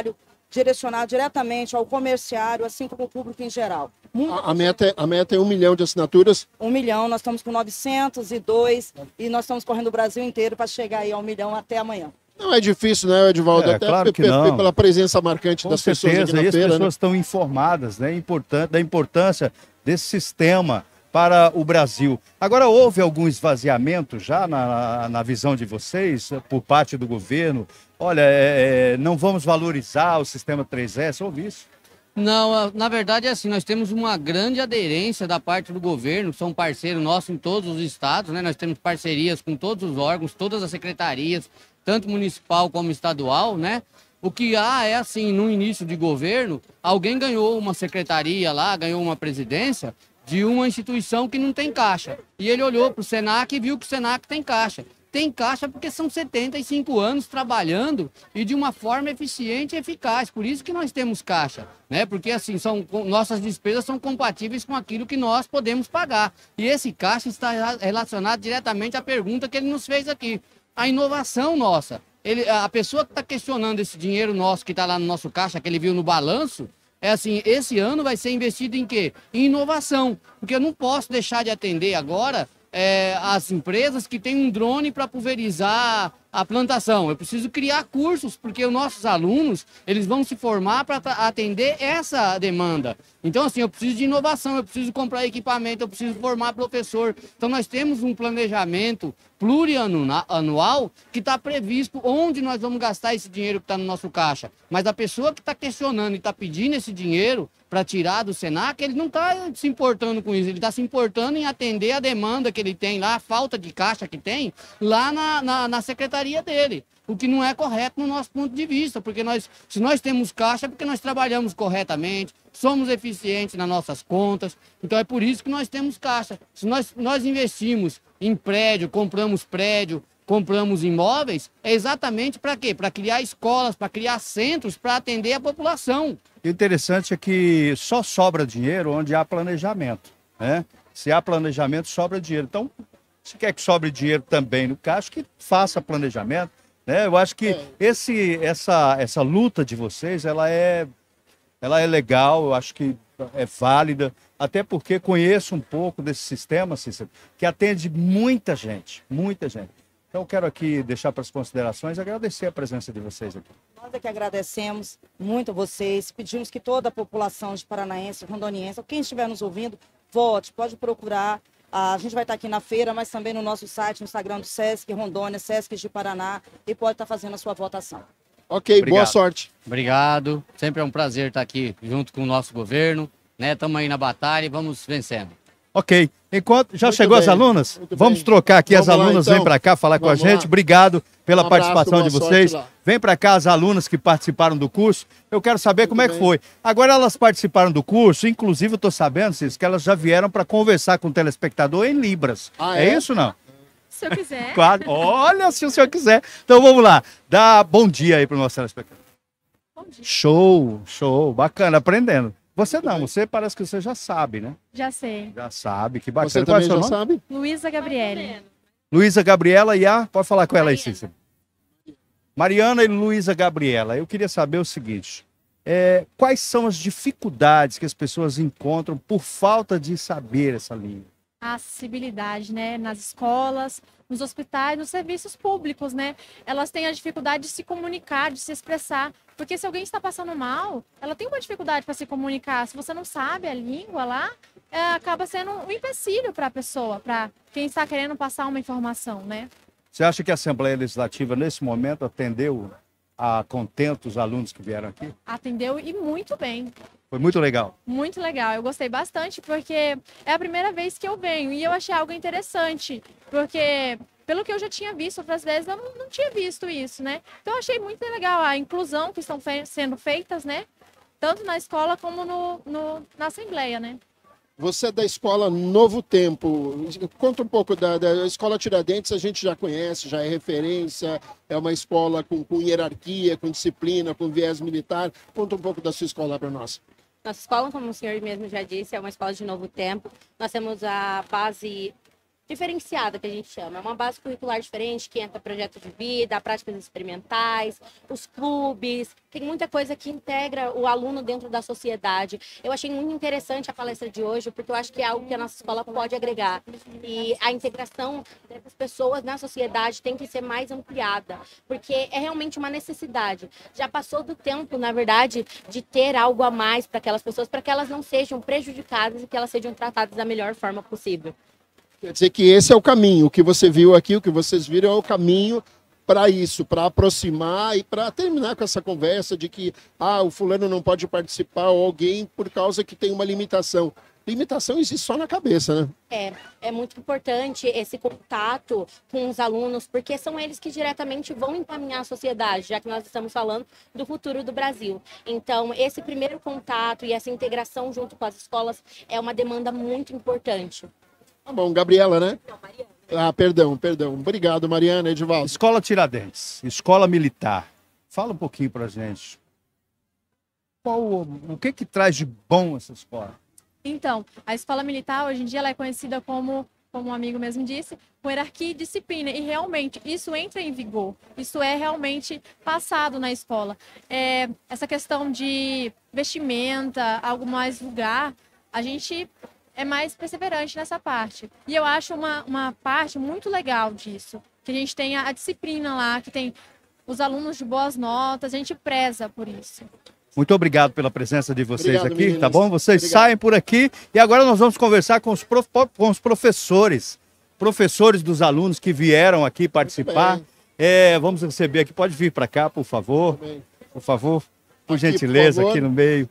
direcionado diretamente ao comerciário, assim como o público em geral. A, a, meta é, a meta é um milhão de assinaturas? Um milhão, nós estamos com novecentos e dois e nós estamos correndo o Brasil inteiro para chegar aí ao milhão até amanhã. Não é difícil, né, Edivaldo? É, Até claro que pe- não. pela presença marcante Com das certeza, pessoas aqui na e as feira, pessoas né? estão informadas, né, importan- da importância desse sistema para o Brasil. Agora, houve algum esvaziamento já na, na visão de vocês, por parte do governo? Olha, é, é, não vamos valorizar o sistema três S, houve isso? Não, na verdade é assim, nós temos uma grande aderência da parte do governo, são parceiros nossos em todos os estados, né? Nós temos parcerias com todos os órgãos, todas as secretarias, tanto municipal como estadual, né? O que há é assim, no início de governo, alguém ganhou uma secretaria lá, ganhou uma presidência de uma instituição que não tem caixa. E ele olhou para o Senac e viu que o Senac tem caixa. Tem caixa porque são setenta e cinco anos trabalhando e de uma forma eficiente e eficaz. Por isso que nós temos caixa, né? Porque assim, são, nossas despesas são compatíveis com aquilo que nós podemos pagar. E esse caixa está relacionado diretamente à pergunta que ele nos fez aqui. A inovação nossa. Ele, a pessoa que está questionando esse dinheiro nosso que está lá no nosso caixa, que ele viu no balanço, é assim, esse ano vai ser investido em quê? Em inovação. Porque eu não posso deixar de atender agora É, as empresas que têm um drone para pulverizar a plantação. Eu preciso criar cursos, porque os nossos alunos, eles vão se formar para atender essa demanda. Então, assim, eu preciso de inovação, eu preciso comprar equipamento, eu preciso formar professor. Então, nós temos um planejamento plurianual que está previsto onde nós vamos gastar esse dinheiro que está no nosso caixa. Mas a pessoa que está questionando e está pedindo esse dinheiro para tirar do Senac, ele não está se importando com isso, ele está se importando em atender a demanda que ele tem lá, a falta de caixa que tem lá na, na, na secretaria dele. O que não é correto no nosso ponto de vista, porque nós, se nós temos caixa é porque nós trabalhamos corretamente, somos eficientes nas nossas contas, então é por isso que nós temos caixa. Se nós, nós investimos em prédio, compramos prédio, compramos imóveis, é exatamente para quê? Para criar escolas, para criar centros, para atender a população. O interessante é que só sobra dinheiro onde há planejamento, né? Se há planejamento, sobra dinheiro. Então, se quer que sobre dinheiro também no caixa, que faça planejamento, né? Eu acho que esse, essa, essa luta de vocês, ela é, ela é legal, eu acho que é válida, até porque conheço um pouco desse sistema, Cícero, que atende muita gente, muita gente. Então, eu quero aqui deixar para as considerações, agradecer a presença de vocês aqui. Nós é que agradecemos muito a vocês, pedimos que toda a população de paranaense, rondoniense, quem estiver nos ouvindo, vote, pode procurar. A gente vai estar aqui na feira, mas também no nosso site, no Instagram do Sesc Rondônia, Sesc de Paraná, e pode estar fazendo a sua votação. Ok, Obrigado. boa sorte. Obrigado, sempre é um prazer estar aqui junto com o nosso governo, né? Estamos aí na batalha e vamos vencendo. Ok. Enquanto já Muito chegou bem, as alunas? muito Vamos bem. trocar aqui, Vamos as lá, alunas então. vêm para cá falar com a Vamos gente. lá. Obrigado pela Um abraço, participação de boa vocês. sorte lá. Vem para cá as alunas que participaram do curso. Eu quero saber como é que foi. Agora elas participaram do curso, inclusive eu estou sabendo, Cis, que elas já vieram para conversar com o telespectador em Libras. Ah, é? é? isso não? Se eu quiser. Quase. Olha, se o senhor quiser. Então vamos lá. Dá bom dia aí para o nosso telespectador. Bom dia. Show, show. Bacana, aprendendo. Você não, você parece que você já sabe, né? Já sei. Já sabe, que bacana. Você Qual é o também seu já nome? sabe? Luísa Gabriele. Luísa Gabriela e a... Pode falar com ela aí, Cícero. Mariana e Luísa Gabriela. Eu queria saber o seguinte. É, quais são as dificuldades que as pessoas encontram por falta de saber essa língua? A acessibilidade, né? Nas escolas, nos hospitais, nos serviços públicos, né? Elas têm a dificuldade de se comunicar, de se expressar. Porque se alguém está passando mal, ela tem uma dificuldade para se comunicar. Se você não sabe a língua lá, é, acaba sendo um empecilho para a pessoa, para quem está querendo passar uma informação, né? Você acha que a Assembleia Legislativa, nesse momento, atendeu a contento os alunos que vieram aqui? Atendeu e muito bem. Foi muito legal. Muito legal, eu gostei bastante porque é a primeira vez que eu venho e eu achei algo interessante, porque pelo que eu já tinha visto outras vezes, eu não, não tinha visto isso, né? Então eu achei muito legal a inclusão que estão fe sendo feitas, né? Tanto na escola como no, no, na Assembleia, né? Você é da escola Novo Tempo. Conta um pouco da, da escola Tiradentes, a gente já conhece, já é referência, é uma escola com, com hierarquia, com disciplina, com viés militar. Conta um pouco da sua escola para nós. Nossa escola, como o senhor mesmo já disse, é uma escola de Novo Tempo. Nós temos a base diferenciada, que a gente chama. É uma base curricular diferente, que entra projeto de vida, práticas experimentais, os clubes, tem muita coisa que integra o aluno dentro da sociedade. Eu achei muito interessante a palestra de hoje, porque eu acho que é algo que a nossa escola pode agregar. E a integração dessas pessoas na sociedade tem que ser mais ampliada, porque é realmente uma necessidade. Já passou do tempo, na verdade, de ter algo a mais para aquelas pessoas, para que elas não sejam prejudicadas e que elas sejam tratadas da melhor forma possível. Quer dizer que esse é o caminho, o que você viu aqui, o que vocês viram é o caminho para isso, para aproximar e para terminar com essa conversa de que ah, o fulano não pode participar ou alguém por causa que tem uma limitação. Limitação existe só na cabeça, né? É, é muito importante esse contato com os alunos, porque são eles que diretamente vão encaminhar a sociedade, já que nós estamos falando do futuro do Brasil. Então, esse primeiro contato e essa integração junto com as escolas é uma demanda muito importante. Tá bom, Gabriela, né? Ah, perdão, perdão. Obrigado, Mariana, Edivaldo. Escola Tiradentes, escola militar. Fala um pouquinho pra gente. Qual, o que que traz de bom essa escola? Então, a escola militar, hoje em dia, ela é conhecida como, como um amigo mesmo disse, com hierarquia e disciplina. E, realmente, isso entra em vigor. Isso é realmente passado na escola. É, essa questão de vestimenta, algo mais vulgar, a gente é mais perseverante nessa parte. E eu acho uma, uma parte muito legal disso, que a gente tem a, a disciplina lá, que tem os alunos de boas notas, a gente preza por isso. Muito obrigado pela presença de vocês Obrigado, aqui, meninas. tá bom? Vocês Obrigado. saem por aqui e agora nós vamos conversar com os, prof... com os professores, professores dos alunos que vieram aqui participar. É, vamos receber aqui, pode vir para cá, por favor, por favor, por Aqui, gentileza, por favor. aqui no meio.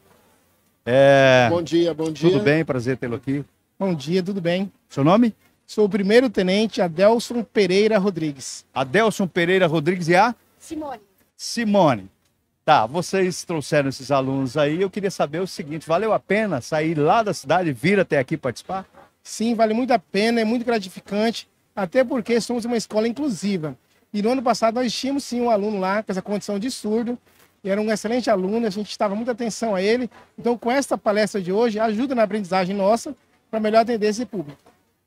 É... Bom dia, bom dia. Tudo bem, prazer tê-lo aqui. Bom dia, tudo bem? Seu nome? Sou o primeiro tenente Adelson Pereira Rodrigues. Adelson Pereira Rodrigues e a? Simone. Simone. Tá, vocês trouxeram esses alunos aí, eu queria saber o seguinte, valeu a pena sair lá da cidade e vir até aqui participar? Sim, vale muito a pena, é muito gratificante, até porque somos uma escola inclusiva. E no ano passado nós tínhamos sim um aluno lá com essa condição de surdo, e era um excelente aluno, a gente estava muita atenção a ele. Então, com esta palestra de hoje, ajuda na aprendizagem nossa para melhor atender esse público.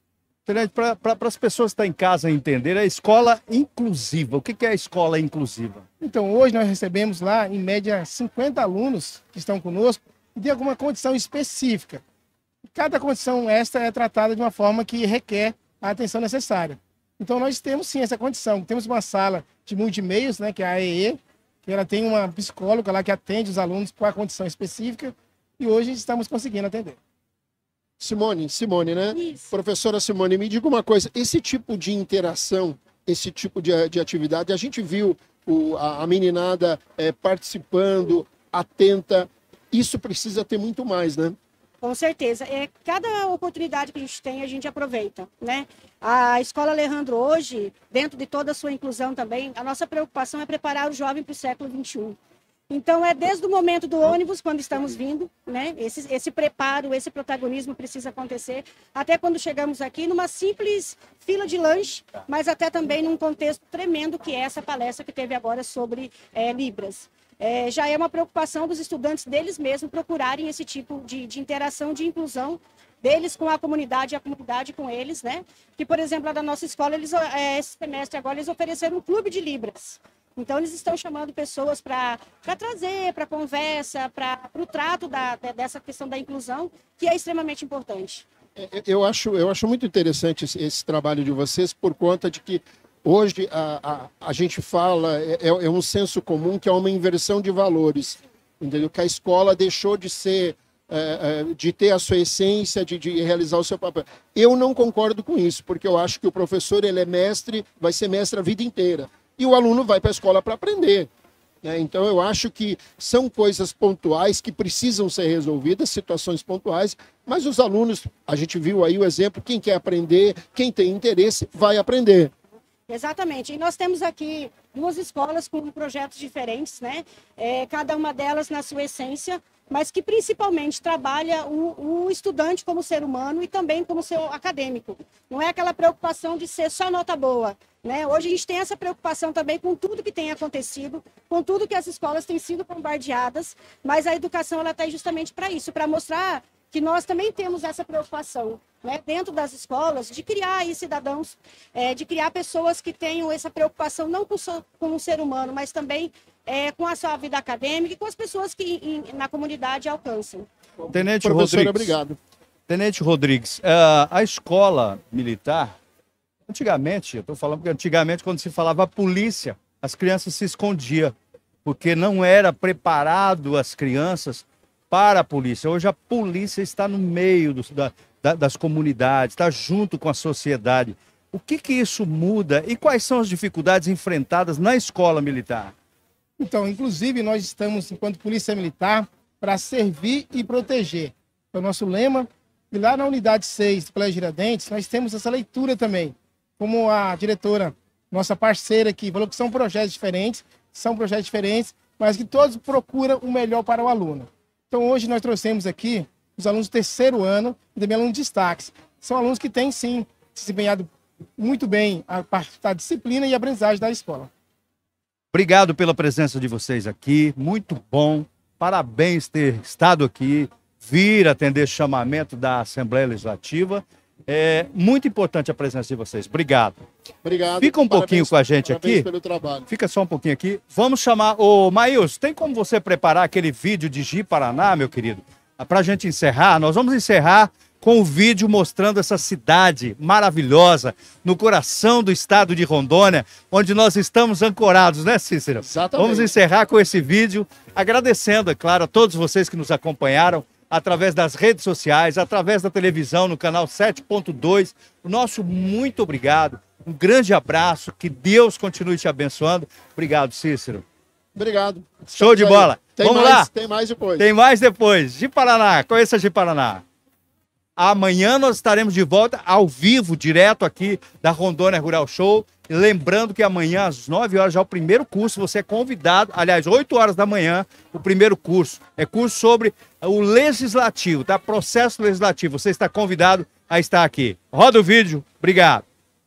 Para as pessoas que estão em casa entender, a escola inclusiva. O que, que é a escola inclusiva? Então, hoje nós recebemos lá, em média, cinquenta alunos que estão conosco e de alguma condição específica. Cada condição esta é tratada de uma forma que requer a atenção necessária. Então, nós temos sim essa condição. Temos uma sala de multimeios, né, que é a A E E, que ela tem uma psicóloga lá que atende os alunos com a condição específica e hoje estamos conseguindo atender. Simone, Simone, né? Isso. Professora Simone, me diga uma coisa, esse tipo de interação, esse tipo de, de atividade, a gente viu o, a, a meninada é, participando, atenta, isso precisa ter muito mais, né? Com certeza. É, cada oportunidade que a gente tem, a gente aproveita, né? A Escola Alejandro hoje, dentro de toda a sua inclusão também, a nossa preocupação é preparar o jovem para o século vinte e um. Então, é desde o momento do ônibus, quando estamos vindo, né? Esse, esse preparo, esse protagonismo precisa acontecer, até quando chegamos aqui numa simples fila de lanche, mas até também num contexto tremendo que é essa palestra que teve agora sobre é, Libras. É, já é uma preocupação dos estudantes deles mesmos procurarem esse tipo de, de interação, de inclusão deles com a comunidade e a comunidade com eles, né? Que, por exemplo, lá da nossa escola, eles, é, esse semestre agora, eles ofereceram um clube de Libras. Então, eles estão chamando pessoas para trazer, para conversa, para o trato da, dessa questão da inclusão, que é extremamente importante. Eu acho, eu acho muito interessante esse, esse trabalho de vocês, por conta de que hoje a, a, a gente fala, é, é um senso comum que é uma inversão de valores, entendeu? Que a escola deixou de ser, é, é, de ter a sua essência, de, de realizar o seu papel. Eu não concordo com isso, porque eu acho que o professor, ele é mestre, vai ser mestre a vida inteira. E o aluno vai para a escola para aprender, né? Então, eu acho que são coisas pontuais que precisam ser resolvidas, situações pontuais, mas os alunos, a gente viu aí o exemplo, quem quer aprender, quem tem interesse, vai aprender. Exatamente. E nós temos aqui duas escolas com projetos diferentes, né? É, cada uma delas na sua essência, mas que principalmente trabalha o, o estudante como ser humano e também como ser acadêmico. Não é aquela preocupação de ser só nota boa, né? Hoje a gente tem essa preocupação também com tudo que tem acontecido, com tudo que as escolas têm sido bombardeadas, mas a educação ela está justamente para isso, para mostrar que nós também temos essa preocupação né, dentro das escolas, de criar aí cidadãos, é, de criar pessoas que tenham essa preocupação não com, so, com o ser humano, mas também é, com a sua vida acadêmica e com as pessoas que em, na comunidade alcançam. Tenente Professora, Rodrigues. obrigado. Tenente Rodrigues, uh, a escola militar, antigamente, eu estou falando porque antigamente quando se falava polícia, as crianças se escondiam, porque não era preparado as crianças para a polícia. Hoje a polícia está no meio do, da, da, das comunidades, está junto com a sociedade. O que que isso muda e quais são as dificuldades enfrentadas na escola militar? Então, inclusive, nós estamos, enquanto Polícia Militar, para servir e proteger. É o nosso lema. E lá na unidade seis do Colégio Tiradentes, nós temos essa leitura também. Como a diretora, nossa parceira aqui, falou que são projetos diferentes, são projetos diferentes, mas que todos procuram o melhor para o aluno. Então, hoje nós trouxemos aqui os alunos do terceiro ano e também alunos de destaques. São alunos que têm, sim, desempenhado muito bem a parte da disciplina e aprendizagem da escola. Obrigado pela presença de vocês aqui, muito bom. Parabéns ter estado aqui, vir atender chamamento da Assembleia Legislativa. É muito importante a presença de vocês. Obrigado. Obrigado. Fica um Parabéns, pouquinho com a gente parabéns aqui. pelo trabalho. Fica só um pouquinho aqui. Vamos chamar o Maílson. Tem como você preparar aquele vídeo de Ji-Paraná, meu querido? Para a gente encerrar, nós vamos encerrar com o vídeo mostrando essa cidade maravilhosa no coração do estado de Rondônia, onde nós estamos ancorados, né, Cícero? Exatamente. Vamos encerrar com esse vídeo, agradecendo, é claro, a todos vocês que nos acompanharam através das redes sociais, através da televisão, no canal sete ponto dois. O nosso muito obrigado, um grande abraço, que Deus continue te abençoando. Obrigado, Cícero. Obrigado. Show de bola. Tem Vamos mais, lá? Tem mais depois. Tem mais depois. Ji-Paraná, conheça Ji-Paraná. Amanhã nós estaremos de volta ao vivo, direto aqui da Rondônia Rural Show. E lembrando que amanhã, às nove horas, já é o primeiro curso. Você é convidado, aliás, oito horas da manhã, o primeiro curso. É curso sobre o legislativo, tá? Processo legislativo. Você está convidado a estar aqui. Roda o vídeo. Obrigado.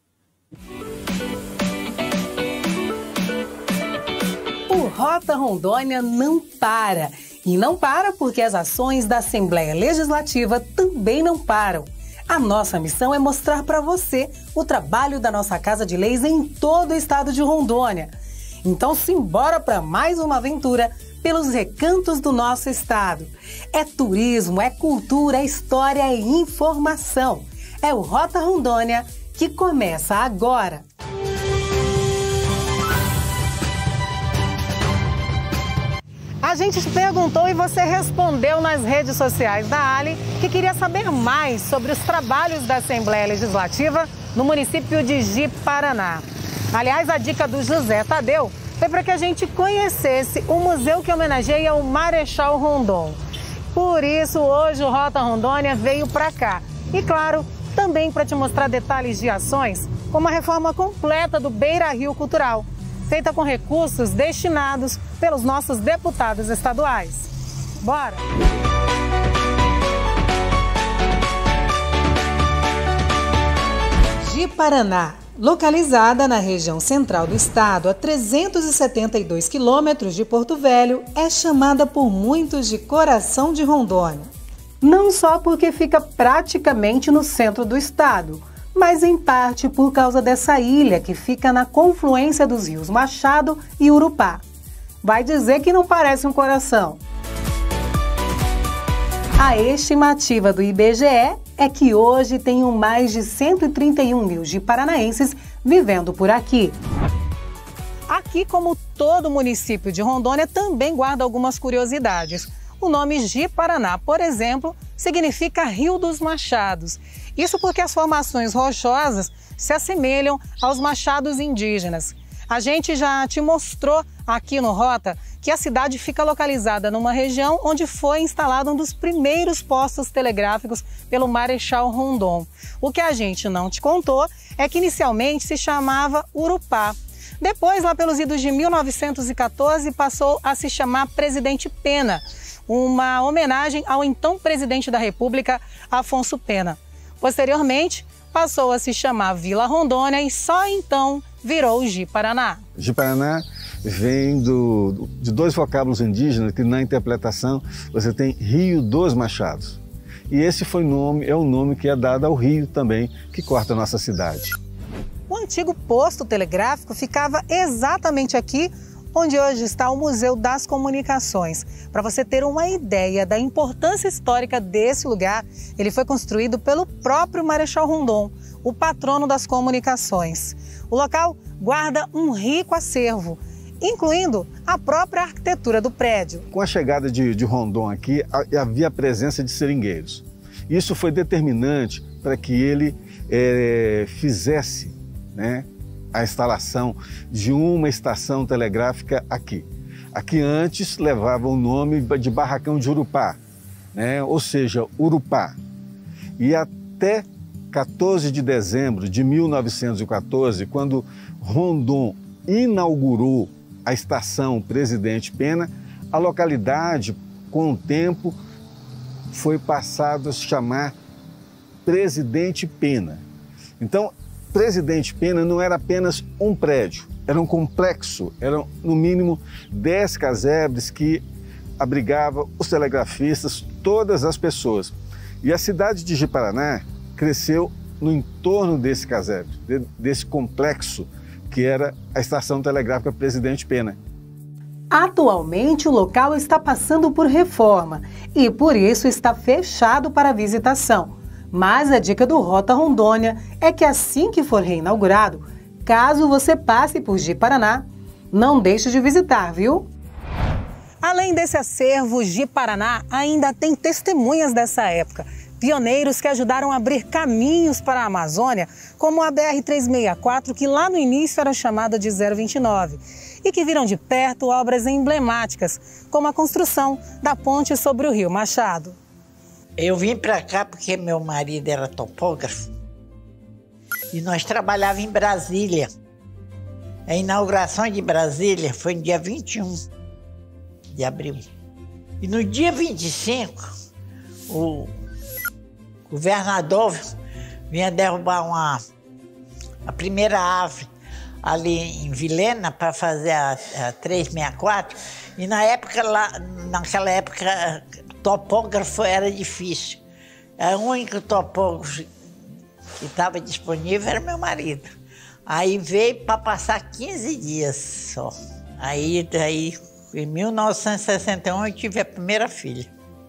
O Rota Rondônia não para. E não para porque as ações da Assembleia Legislativa também não param. A nossa missão é mostrar para você o trabalho da nossa Casa de Leis em todo o estado de Rondônia. Então, simbora para mais uma aventura pelos recantos do nosso estado. É turismo, é cultura, é história e informação. É o Rota Rondônia que começa agora. A gente te perguntou e você respondeu nas redes sociais da Ali que queria saber mais sobre os trabalhos da Assembleia Legislativa no município de Ji-Paraná. Aliás, a dica do José Tadeu foi para que a gente conhecesse o museu que homenageia o Marechal Rondon. Por isso, hoje o Rota Rondônia veio para cá. E claro, também para te mostrar detalhes de ações, como a reforma completa do Beira Rio Cultural, feita com recursos destinados pelos nossos deputados estaduais. Bora! Ji-Paraná, localizada na região central do estado, a trezentos e setenta e dois quilômetros de Porto Velho, é chamada por muitos de Coração de Rondônia. Não só porque fica praticamente no centro do estado, mas em parte por causa dessa ilha que fica na confluência dos rios Machado e Urupá. Vai dizer que não parece um coração. A estimativa do I B G E é que hoje tenham mais de cento e trinta e um mil ji-paranaenses vivendo por aqui. Aqui, como todo município de Rondônia, também guarda algumas curiosidades. O nome Ji-Paraná, por exemplo, significa Rio dos Machados. Isso porque as formações rochosas se assemelham aos machados indígenas. A gente já te mostrou aqui no Rota que a cidade fica localizada numa região onde foi instalado um dos primeiros postos telegráficos pelo Marechal Rondon. O que a gente não te contou é que inicialmente se chamava Urupá. Depois, lá pelos idos de mil novecentos e quatorze, passou a se chamar Presidente Pena, uma homenagem ao então presidente da República, Afonso Pena. Posteriormente, passou a se chamar Vila Rondônia e só então virou Ji-Paraná. Ji-Paraná vem do, de dois vocábulos indígenas que na interpretação você tem Rio dos Machados. E esse foi nome, é o nome que é dado ao rio também, que corta a nossa cidade. O antigo posto telegráfico ficava exatamente aqui onde hoje está o Museu das Comunicações. Para você ter uma ideia da importância histórica desse lugar, ele foi construído pelo próprio Marechal Rondon, o patrono das comunicações. O local guarda um rico acervo, incluindo a própria arquitetura do prédio. Com a chegada de, de Rondon aqui, havia a presença de seringueiros. Isso foi determinante para que ele é, fizesse, né, a instalação de uma estação telegráfica aqui. Aqui antes levava o nome de Barracão de Urupá, né, ou seja, Urupá. E até quatorze de dezembro de mil novecentos e quatorze, quando Rondon inaugurou a estação Presidente Pena, a localidade, com o tempo, foi passado a se chamar Presidente Pena. Então, Presidente Pena não era apenas um prédio, era um complexo, eram no mínimo dez casebres que abrigava os telegrafistas, todas as pessoas. E a cidade de Ji-Paraná cresceu no entorno desse casebre, desse complexo que era a Estação Telegráfica Presidente Pena. Atualmente, o local está passando por reforma e, por isso, está fechado para visitação. Mas a dica do Rota Rondônia é que assim que for reinaugurado, caso você passe por Ji-Paraná, não deixe de visitar, viu? Além desse acervo, Ji-Paraná ainda tem testemunhas dessa época. Pioneiros que ajudaram a abrir caminhos para a Amazônia, como a B R trezentos e sessenta e quatro, que lá no início era chamada de zero vinte e nove, e que viram de perto obras emblemáticas, como a construção da ponte sobre o Rio Machado. Eu vim para cá porque meu marido era topógrafo e nós trabalhávamos em Brasília. A inauguração de Brasília foi no dia vinte e um de abril. E no dia vinte e cinco, o governador vinha derrubar uma, a primeira árvore ali em Vilhena para fazer a, a trezentos e sessenta e quatro. E na época, lá, naquela época, topógrafo era difícil. O único topógrafo que estava disponível era meu marido. Aí veio para passar quinze dias só. Aí, daí, em mil novecentos e sessenta e um, eu tive a primeira filha,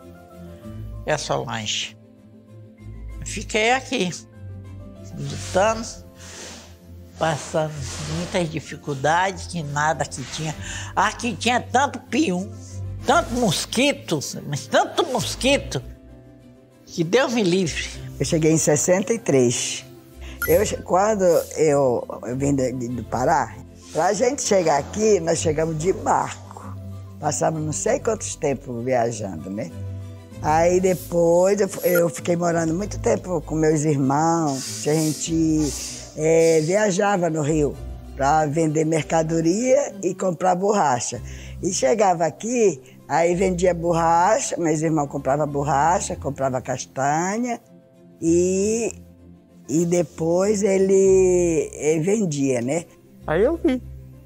a Solange. Fiquei aqui, lutando, passando muitas dificuldades, que nada que tinha. Aqui tinha tanto pium, tanto mosquito, mas tanto mosquito, que Deus me livre. Eu cheguei em sessenta e três. Eu, quando eu, eu vim do, do Pará, para a gente chegar aqui, nós chegamos de barco. Passamos não sei quantos tempos viajando, né? Aí depois eu, eu fiquei morando muito tempo com meus irmãos. A gente é, viajava no Rio para vender mercadoria e comprar borracha. E chegava aqui, aí vendia borracha, meus irmãos compravam borracha, compravam castanha e, e depois ele, ele vendia, né? Aí eu vim.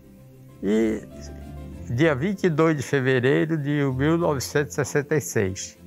E dia vinte e dois de fevereiro de mil novecentos e sessenta e seis.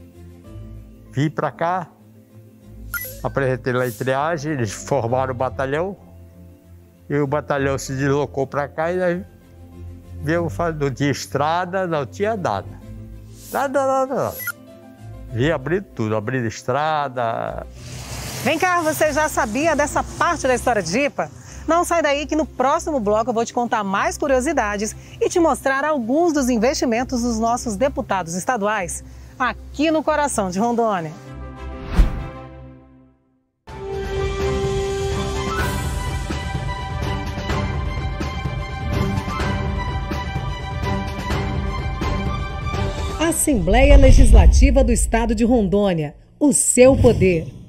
Vim para cá, apresentei lá em triagem, eles formaram o batalhão, e o batalhão se deslocou para cá e nós viemos, não tinha estrada, não tinha nada. Nada, nada, nada. Vim abrindo tudo, abrindo estrada. Vem cá, você já sabia dessa parte da história de Jipa? Não sai daí que no próximo bloco eu vou te contar mais curiosidades e te mostrar alguns dos investimentos dos nossos deputados estaduais aqui no coração de Rondônia. Assembleia Legislativa do Estado de Rondônia, o seu poder.